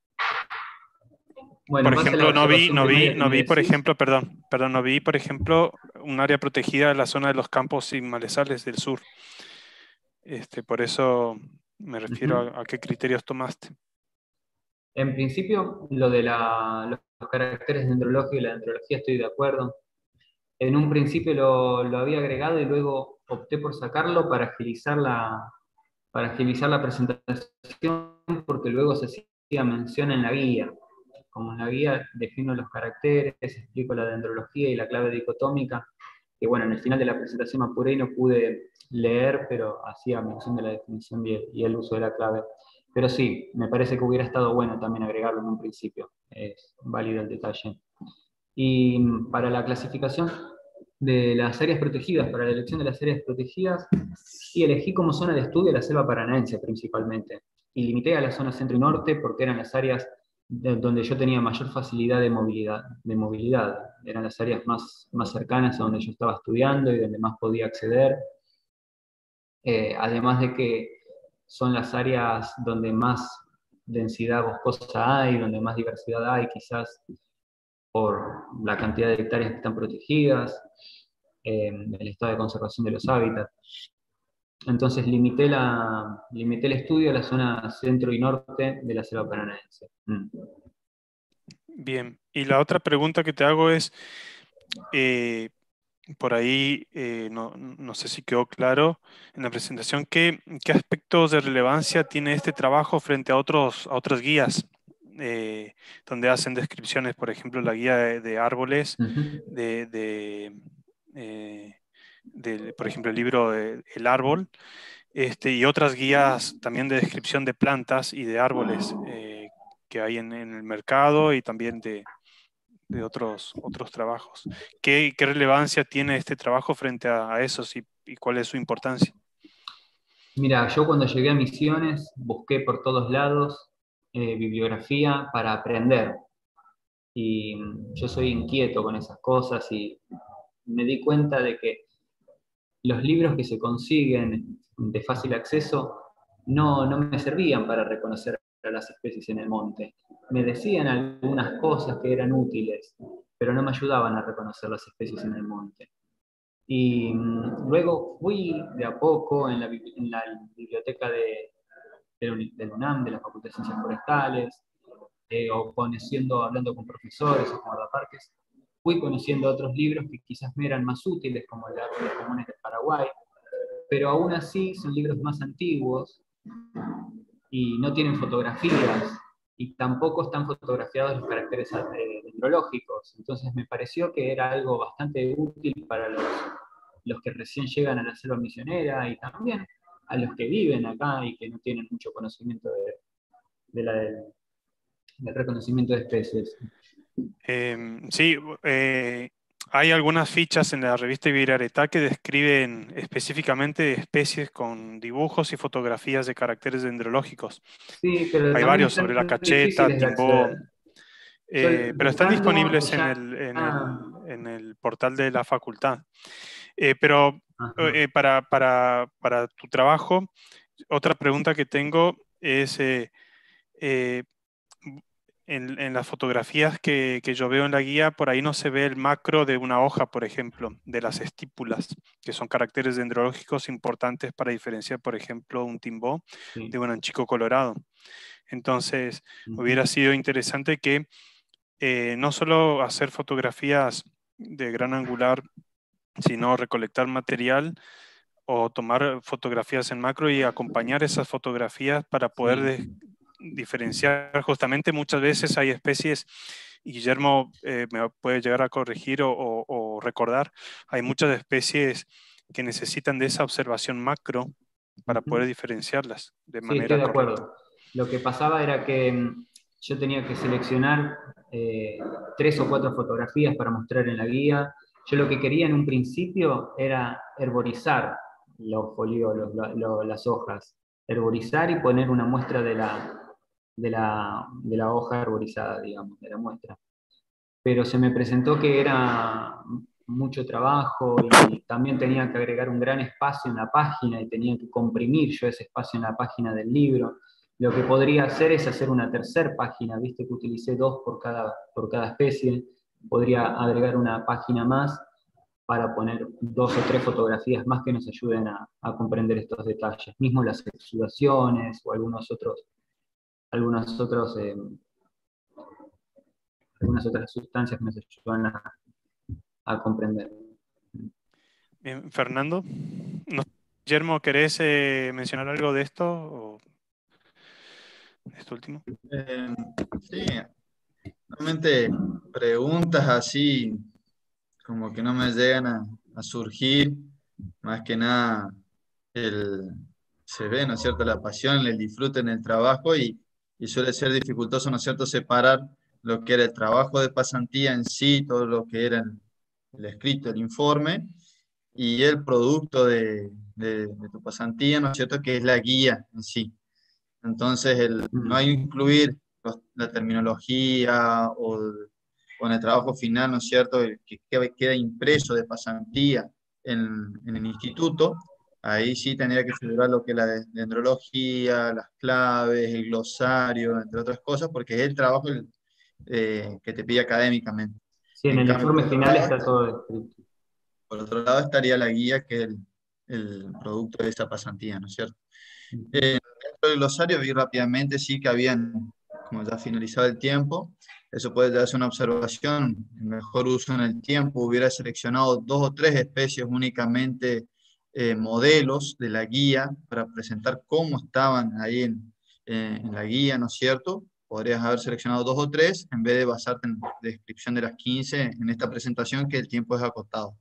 Bueno, Por en base a la ejemplo, observación primaria que no me vi, por decís, ejemplo, perdón, no vi, por ejemplo, un área protegida en la zona de los campos sin malezales del sur. Por eso me refiero a qué criterios tomaste. en principio, lo de los caracteres dendrológicos y la dendrología estoy de acuerdo. En un principio lo había agregado y luego opté por sacarlo para agilizar la presentación, porque luego se hacía mención en la guía. Como en la guía defino los caracteres, explico la dendrología y la clave dicotómica, que bueno, en el final de la presentación me apuré y no pude leer, pero hacía mención de la definición y el uso de la clave. Pero sí, me parece que hubiera estado bueno también agregarlo en un principio. Es válido el detalle. Y para la clasificación de las áreas protegidas, para la elección de las áreas protegidas, sí elegí como zona de estudio la selva paranaense principalmente. Y limité a la zona centro y norte porque eran las áreas donde yo tenía mayor facilidad de movilidad. Eran las áreas más cercanas a donde yo estaba estudiando y donde más podía acceder. Además de que son las áreas donde más densidad boscosa hay, donde más diversidad hay, quizás por la cantidad de hectáreas que están protegidas, el estado de conservación de los hábitats. Entonces limité el estudio a la zona centro y norte de la selva paranaense. Bien, y la otra pregunta que te hago es, por ahí, no sé si quedó claro en la presentación, ¿qué aspectos de relevancia tiene este trabajo frente a otras guías donde hacen descripciones, por ejemplo, la guía de árboles, por ejemplo, el libro El Árbol, y otras guías también de descripción de plantas y de árboles que hay en el mercado y también de otros trabajos. ¿Qué relevancia tiene este trabajo frente a esos y cuál es su importancia? Mira, yo cuando llegué a Misiones busqué por todos lados bibliografía para aprender. Y yo soy inquieto con esas cosas y me di cuenta de que los libros que se consiguen de fácil acceso no me servían para reconocer a las especies en el monte. Me decían algunas cosas que eran útiles, pero no me ayudaban a reconocer las especies en el monte. Y luego fui de a poco en la biblioteca del UNAM, de la Facultad de Ciencias Forestales, o hablando con profesores o con guardaparques, fui conociendo otros libros que quizás me eran más útiles, como el Árboles Comunes de Paraguay, pero aún así son libros más antiguos y no tienen fotografías, y tampoco están fotografiados los caracteres dendrológicos. Entonces me pareció que era algo bastante útil para los que recién llegan a la selva misionera y también a los que viven acá y que no tienen mucho conocimiento del reconocimiento de especies. Sí, hay algunas fichas en la revista Ibiraretá que describen específicamente especies con dibujos y fotografías de caracteres dendrológicos. Sí, pero Hay también varios sobre la cacheta, difíciles de timbó, acceder. pero están disponibles Ya, en el portal de la facultad. Pero para tu trabajo, otra pregunta que tengo es, en las fotografías que yo veo en la guía, por ahí no se ve el macro de una hoja, por ejemplo, de las estípulas, que son caracteres dendrológicos importantes para diferenciar, por ejemplo, un timbó de un anchico colorado. Entonces, hubiera sido interesante que no solo hacer fotografías de gran angular, sino recolectar material o tomar fotografías en macro y acompañar esas fotografías para poder diferenciar. Justamente muchas veces hay especies, y Guillermo me puede llegar a corregir o recordar, hay muchas especies que necesitan de esa observación macro para poder diferenciarlas de Sí, estoy manera de correcta. acuerdo. Lo que pasaba era que yo tenía que seleccionar 3 o 4 fotografías para mostrar en la guía. Yo lo que quería en un principio era herborizar los folíolos, las hojas. Herborizar y poner una muestra de la hoja herborizada, digamos, de la muestra. Pero se me presentó que era mucho trabajo y también tenía que agregar un gran espacio en la página y tenía que comprimir yo ese espacio en la página del libro. Lo que podría hacer es hacer una tercera página, viste que utilicé 2 por cada especie, podría agregar una página más para poner 2 o 3 fotografías más que nos ayuden a comprender estos detalles, mismo las exudaciones o algunas otras sustancias que nos ayudan a comprender. Bien, Fernando, Guillermo, ¿querés mencionar algo de esto o esto último? Sí, realmente preguntas así como que no me llegan a surgir, más que nada se ve, ¿no es cierto?, la pasión, el disfrute en el trabajo y suele ser dificultoso, ¿no es cierto?, separar lo que era el trabajo de pasantía en sí, todo lo que era el escrito, el informe, y el producto de tu pasantía, ¿no es cierto?, que es la guía en sí. Entonces, no hay incluir la terminología o en el trabajo final, ¿no es cierto?, el que queda impreso de pasantía en el instituto, ahí sí tendría que figurar lo que es la dendrología, las claves, el glosario, entre otras cosas, porque es el trabajo que te pide académicamente. Sí, en En el cambio, informe final está todo descrito. por otro lado estaría la guía, que es el producto de esa pasantía, ¿no es cierto? Dentro del glosario vi rápidamente, sí que habían, como ya finalizado el tiempo, eso puede darse una observación, el mejor uso en el tiempo, hubiera seleccionado 2 o 3 especies únicamente, modelos de la guía, para presentar cómo estaban ahí en la guía, ¿no es cierto? Podrías haber seleccionado 2 o 3, en vez de basarte en la descripción de las 15 en esta presentación, que el tiempo es acotado.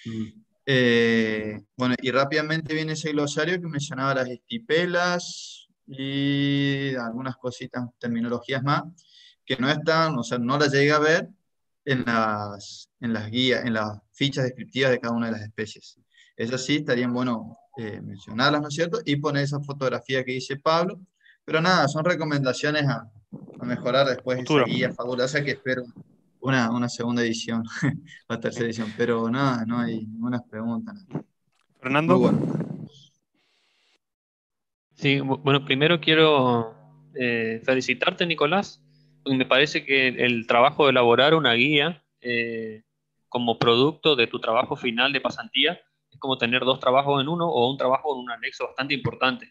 Bueno, y rápidamente viene ese glosario que mencionaba las estipelas y algunas cositas, terminologías más, que no están, o sea, no las llegué a ver en las guías, en las fichas descriptivas de cada una de las especies. Esas sí estarían bueno mencionarlas, ¿no es cierto? Y poner esa fotografía que dice Pablo. Pero nada, son recomendaciones a mejorar después esa Futuro. guía fabulosa que espero una segunda edición, la tercera edición. Pero nada, no hay ninguna preguntas. Fernando. Muy bueno. Sí, bueno, primero quiero felicitarte, Nicolás, porque me parece que el trabajo de elaborar una guía como producto de tu trabajo final de pasantía es como tener 2 trabajos en uno o un trabajo en un anexo bastante importante, que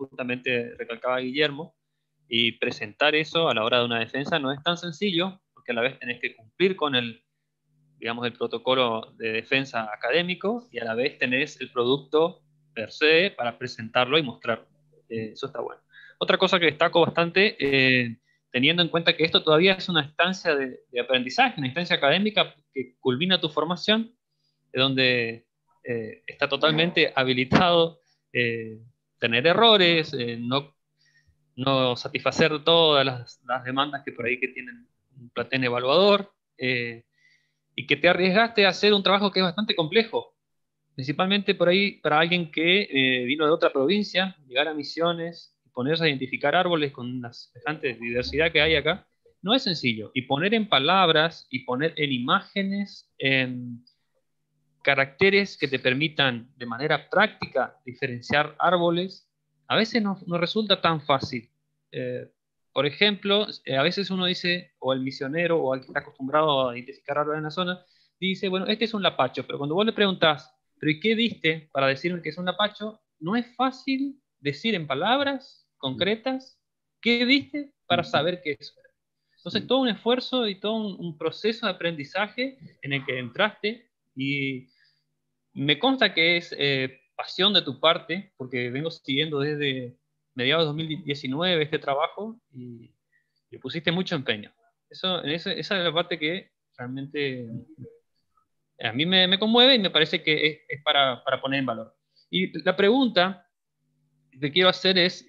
justamente recalcaba Guillermo, y presentar eso a la hora de una defensa no es tan sencillo, porque a la vez tenés que cumplir con el, digamos, el protocolo de defensa académico y a la vez tenés el producto per se para presentarlo y mostrarlo. Eso está bueno. Otra cosa que destaco bastante, teniendo en cuenta que esto todavía es una instancia de aprendizaje, una instancia académica que culmina tu formación, donde está totalmente habilitado tener errores, no satisfacer todas las demandas que por ahí que tienen un platén evaluador, y que te arriesgaste a hacer un trabajo que es bastante complejo, principalmente por ahí para alguien que vino de otra provincia, llegar a Misiones, ponerse a identificar árboles con la semejante diversidad que hay acá, no es sencillo. Y poner en palabras y poner en imágenes, en caracteres que te permitan de manera práctica diferenciar árboles, a veces no resulta tan fácil. Eh, por ejemplo, a veces uno dice, o el misionero, o el que está acostumbrado a identificar árboles en la zona, dice, bueno, este es un lapacho, pero cuando vos le preguntás, ¿pero y qué viste para decirme que es un lapacho? No es fácil decir en palabras concretas qué viste para saber qué es. Entonces, todo un esfuerzo y todo un proceso de aprendizaje en el que entraste, y me consta que es pasión de tu parte, porque vengo siguiendo desde mediados de 2019 este trabajo y le pusiste mucho empeño. Esa es la parte que realmente a mí me conmueve y me parece que es para poner en valor. Y la pregunta que quiero hacer es,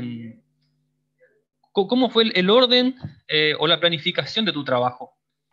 ¿cómo fue el orden o la planificación de tu trabajo?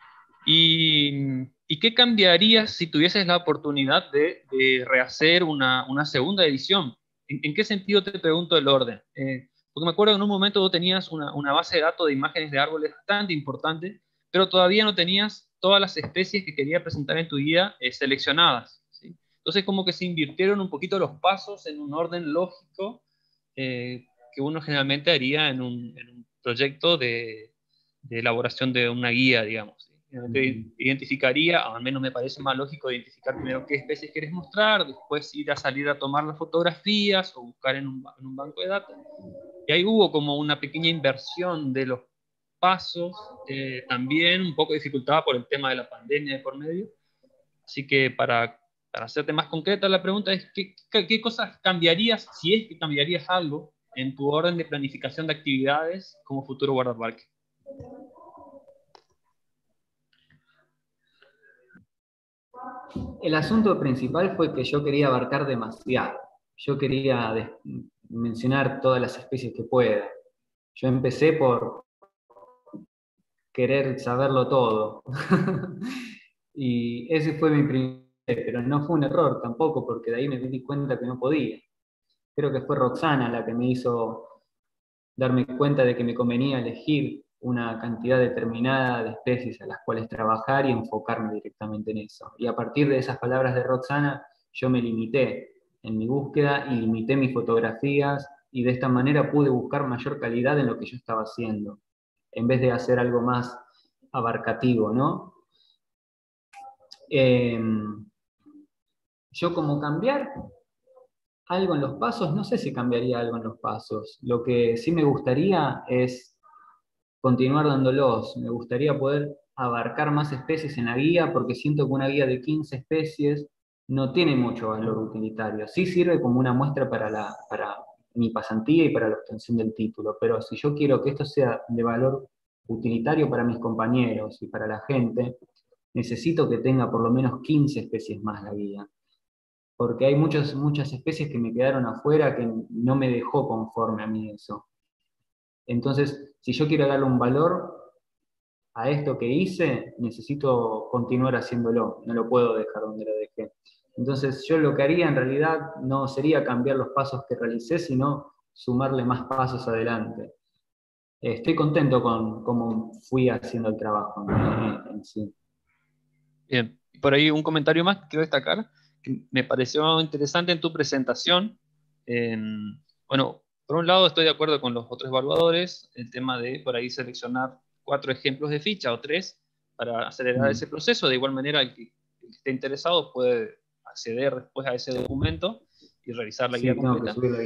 ¿Y qué cambiarías si tuvieses la oportunidad de rehacer una segunda edición? ¿En qué sentido te pregunto el orden? Porque me acuerdo que en un momento vos tenías una base de datos de imágenes de árboles bastante importante, pero todavía no tenías todas las especies que quería presentar en tu guía seleccionadas, ¿sí? Entonces como que se invirtieron un poquito los pasos en un orden lógico, que uno generalmente haría en un proyecto de elaboración de una guía, digamos, ¿sí? Identificaría, al menos me parece más lógico identificar primero qué especies quieres mostrar, después ir a salir a tomar las fotografías o buscar en un banco de datos. Y ahí hubo como una pequeña inversión de los pasos, también un poco dificultada por el tema de la pandemia de por medio. Así que para hacerte más concreta la pregunta es, ¿qué cosas cambiarías, si es que cambiarías algo, en tu orden de planificación de actividades como futuro guardaparque? El asunto principal fue que yo quería abarcar demasiado. Yo quería mencionar todas las especies que pueda. Yo empecé por querer saberlo todo. Y ese fue mi primer, pero no fue un error tampoco, porque de ahí me di cuenta que no podía. Creo que fue Roxana la que me hizo darme cuenta de que me convenía elegir una cantidad determinada de especies a las cuales trabajar y enfocarme directamente en eso. Y a partir de esas palabras de Roxana, yo me limité en mi búsqueda y limité mis fotografías, y de esta manera pude buscar mayor calidad en lo que yo estaba haciendo, en vez de hacer algo más abarcativo, ¿no? Yo como cambiar algo en los pasos, no sé si cambiaría algo en los pasos. Lo que sí me gustaría es continuar dándolos. Me gustaría poder abarcar más especies en la guía, porque siento que una guía de 15 especies no tiene mucho valor utilitario. Sí sirve como una muestra para mi pasantía y para la obtención del título, pero si yo quiero que esto sea de valor utilitario para mis compañeros y para la gente, necesito que tenga por lo menos 15 especies más la guía, porque hay muchas especies que me quedaron afuera que no me dejó conforme a mí eso. Entonces, si yo quiero darle un valor a esto que hice, necesito continuar haciéndolo, no lo puedo dejar donde lo dejé. Entonces, yo lo que haría en realidad no sería cambiar los pasos que realicé, sino sumarle más pasos adelante. Estoy contento con cómo fui haciendo el trabajo en sí. Bien, por ahí un comentario más que quiero destacar, que me pareció interesante en tu presentación. Bueno, por un lado estoy de acuerdo con los otros evaluadores, el tema de por ahí seleccionar 4 ejemplos de ficha o 3 para acelerar ese proceso. De igual manera, el que esté interesado puede acceder después a ese documento y revisar la guía completa. Tengo que subir la guía.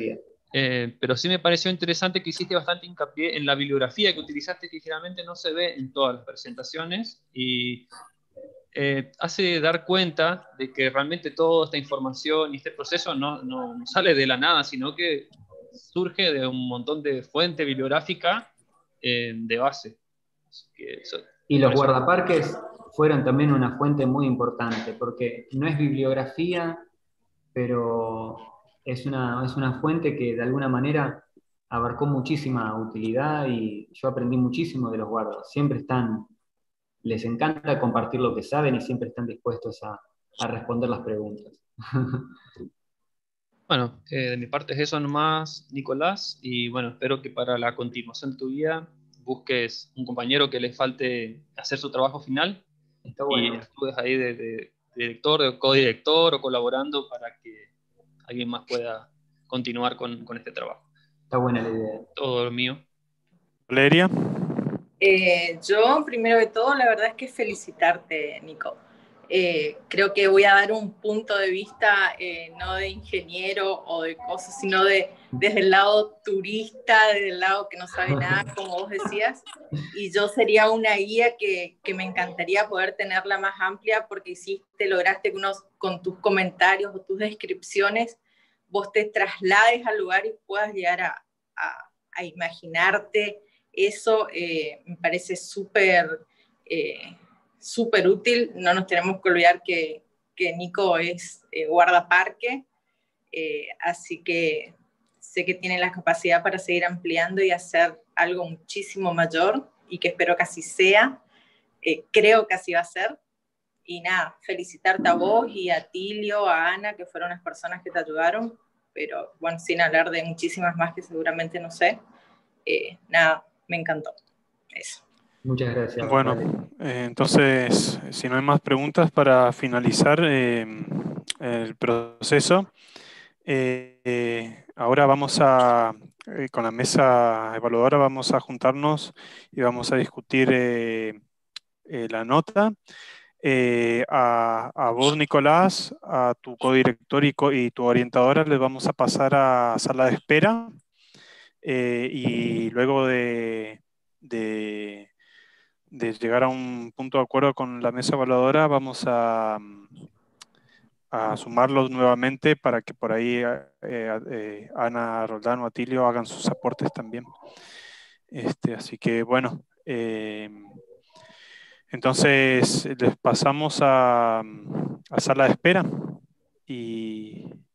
Pero sí me pareció interesante que hiciste bastante hincapié en la bibliografía que utilizaste, que generalmente no se ve en todas las presentaciones, y hace dar cuenta de que realmente toda esta información y este proceso no sale de la nada, sino que surge de un montón de fuente bibliográfica de base. Así que eso Y me los pareció. guardaparques fueron también una fuente muy importante, porque no es bibliografía, pero es una fuente que de alguna manera abarcó muchísima utilidad y yo aprendí muchísimo de los guardas. Les encanta compartir lo que saben y siempre están dispuestos a responder las preguntas. Bueno, de mi parte es eso nomás, Nicolás, y bueno, espero que para la continuación de tu vida busques un compañero que le falte hacer su trabajo final Está y bueno, actúes ahí de director, de codirector o colaborando para que alguien más pueda continuar con este trabajo. está buena la idea. Todo lo mío. Valeria. Yo, primero de todo, la verdad es que felicitarte, Nico. Creo que voy a dar un punto de vista no de ingeniero o de cosas, sino desde el lado turista, desde el lado que no sabe nada, como vos decías. Y yo sería una guía que me encantaría poder tenerla más amplia porque lograste que con tus comentarios o tus descripciones vos te traslades al lugar y puedas llegar a imaginarte eso. Me parece súper útil. No nos tenemos que olvidar que Nico es guardaparque, así que sé que tiene la capacidad para seguir ampliando y hacer algo muchísimo mayor y que espero que así sea. Creo que así va a ser. Y nada, felicitarte a vos y a Tilio, a Ana, que fueron las personas que te ayudaron, pero bueno, sin hablar de muchísimas más que seguramente no sé. Nada, me encantó eso. Muchas gracias. Bueno, entonces, si no hay más preguntas para finalizar el proceso, ahora vamos con la mesa evaluadora, vamos a juntarnos y vamos a discutir la nota. A vos, Nicolás, a tu codirector y tu orientadora les vamos a pasar a sala de espera y luego de llegar a un punto de acuerdo con la mesa evaluadora, vamos a sumarlos nuevamente para que por ahí Ana, Roldán o Atilio hagan sus aportes también. Así que bueno, entonces les pasamos a sala de espera y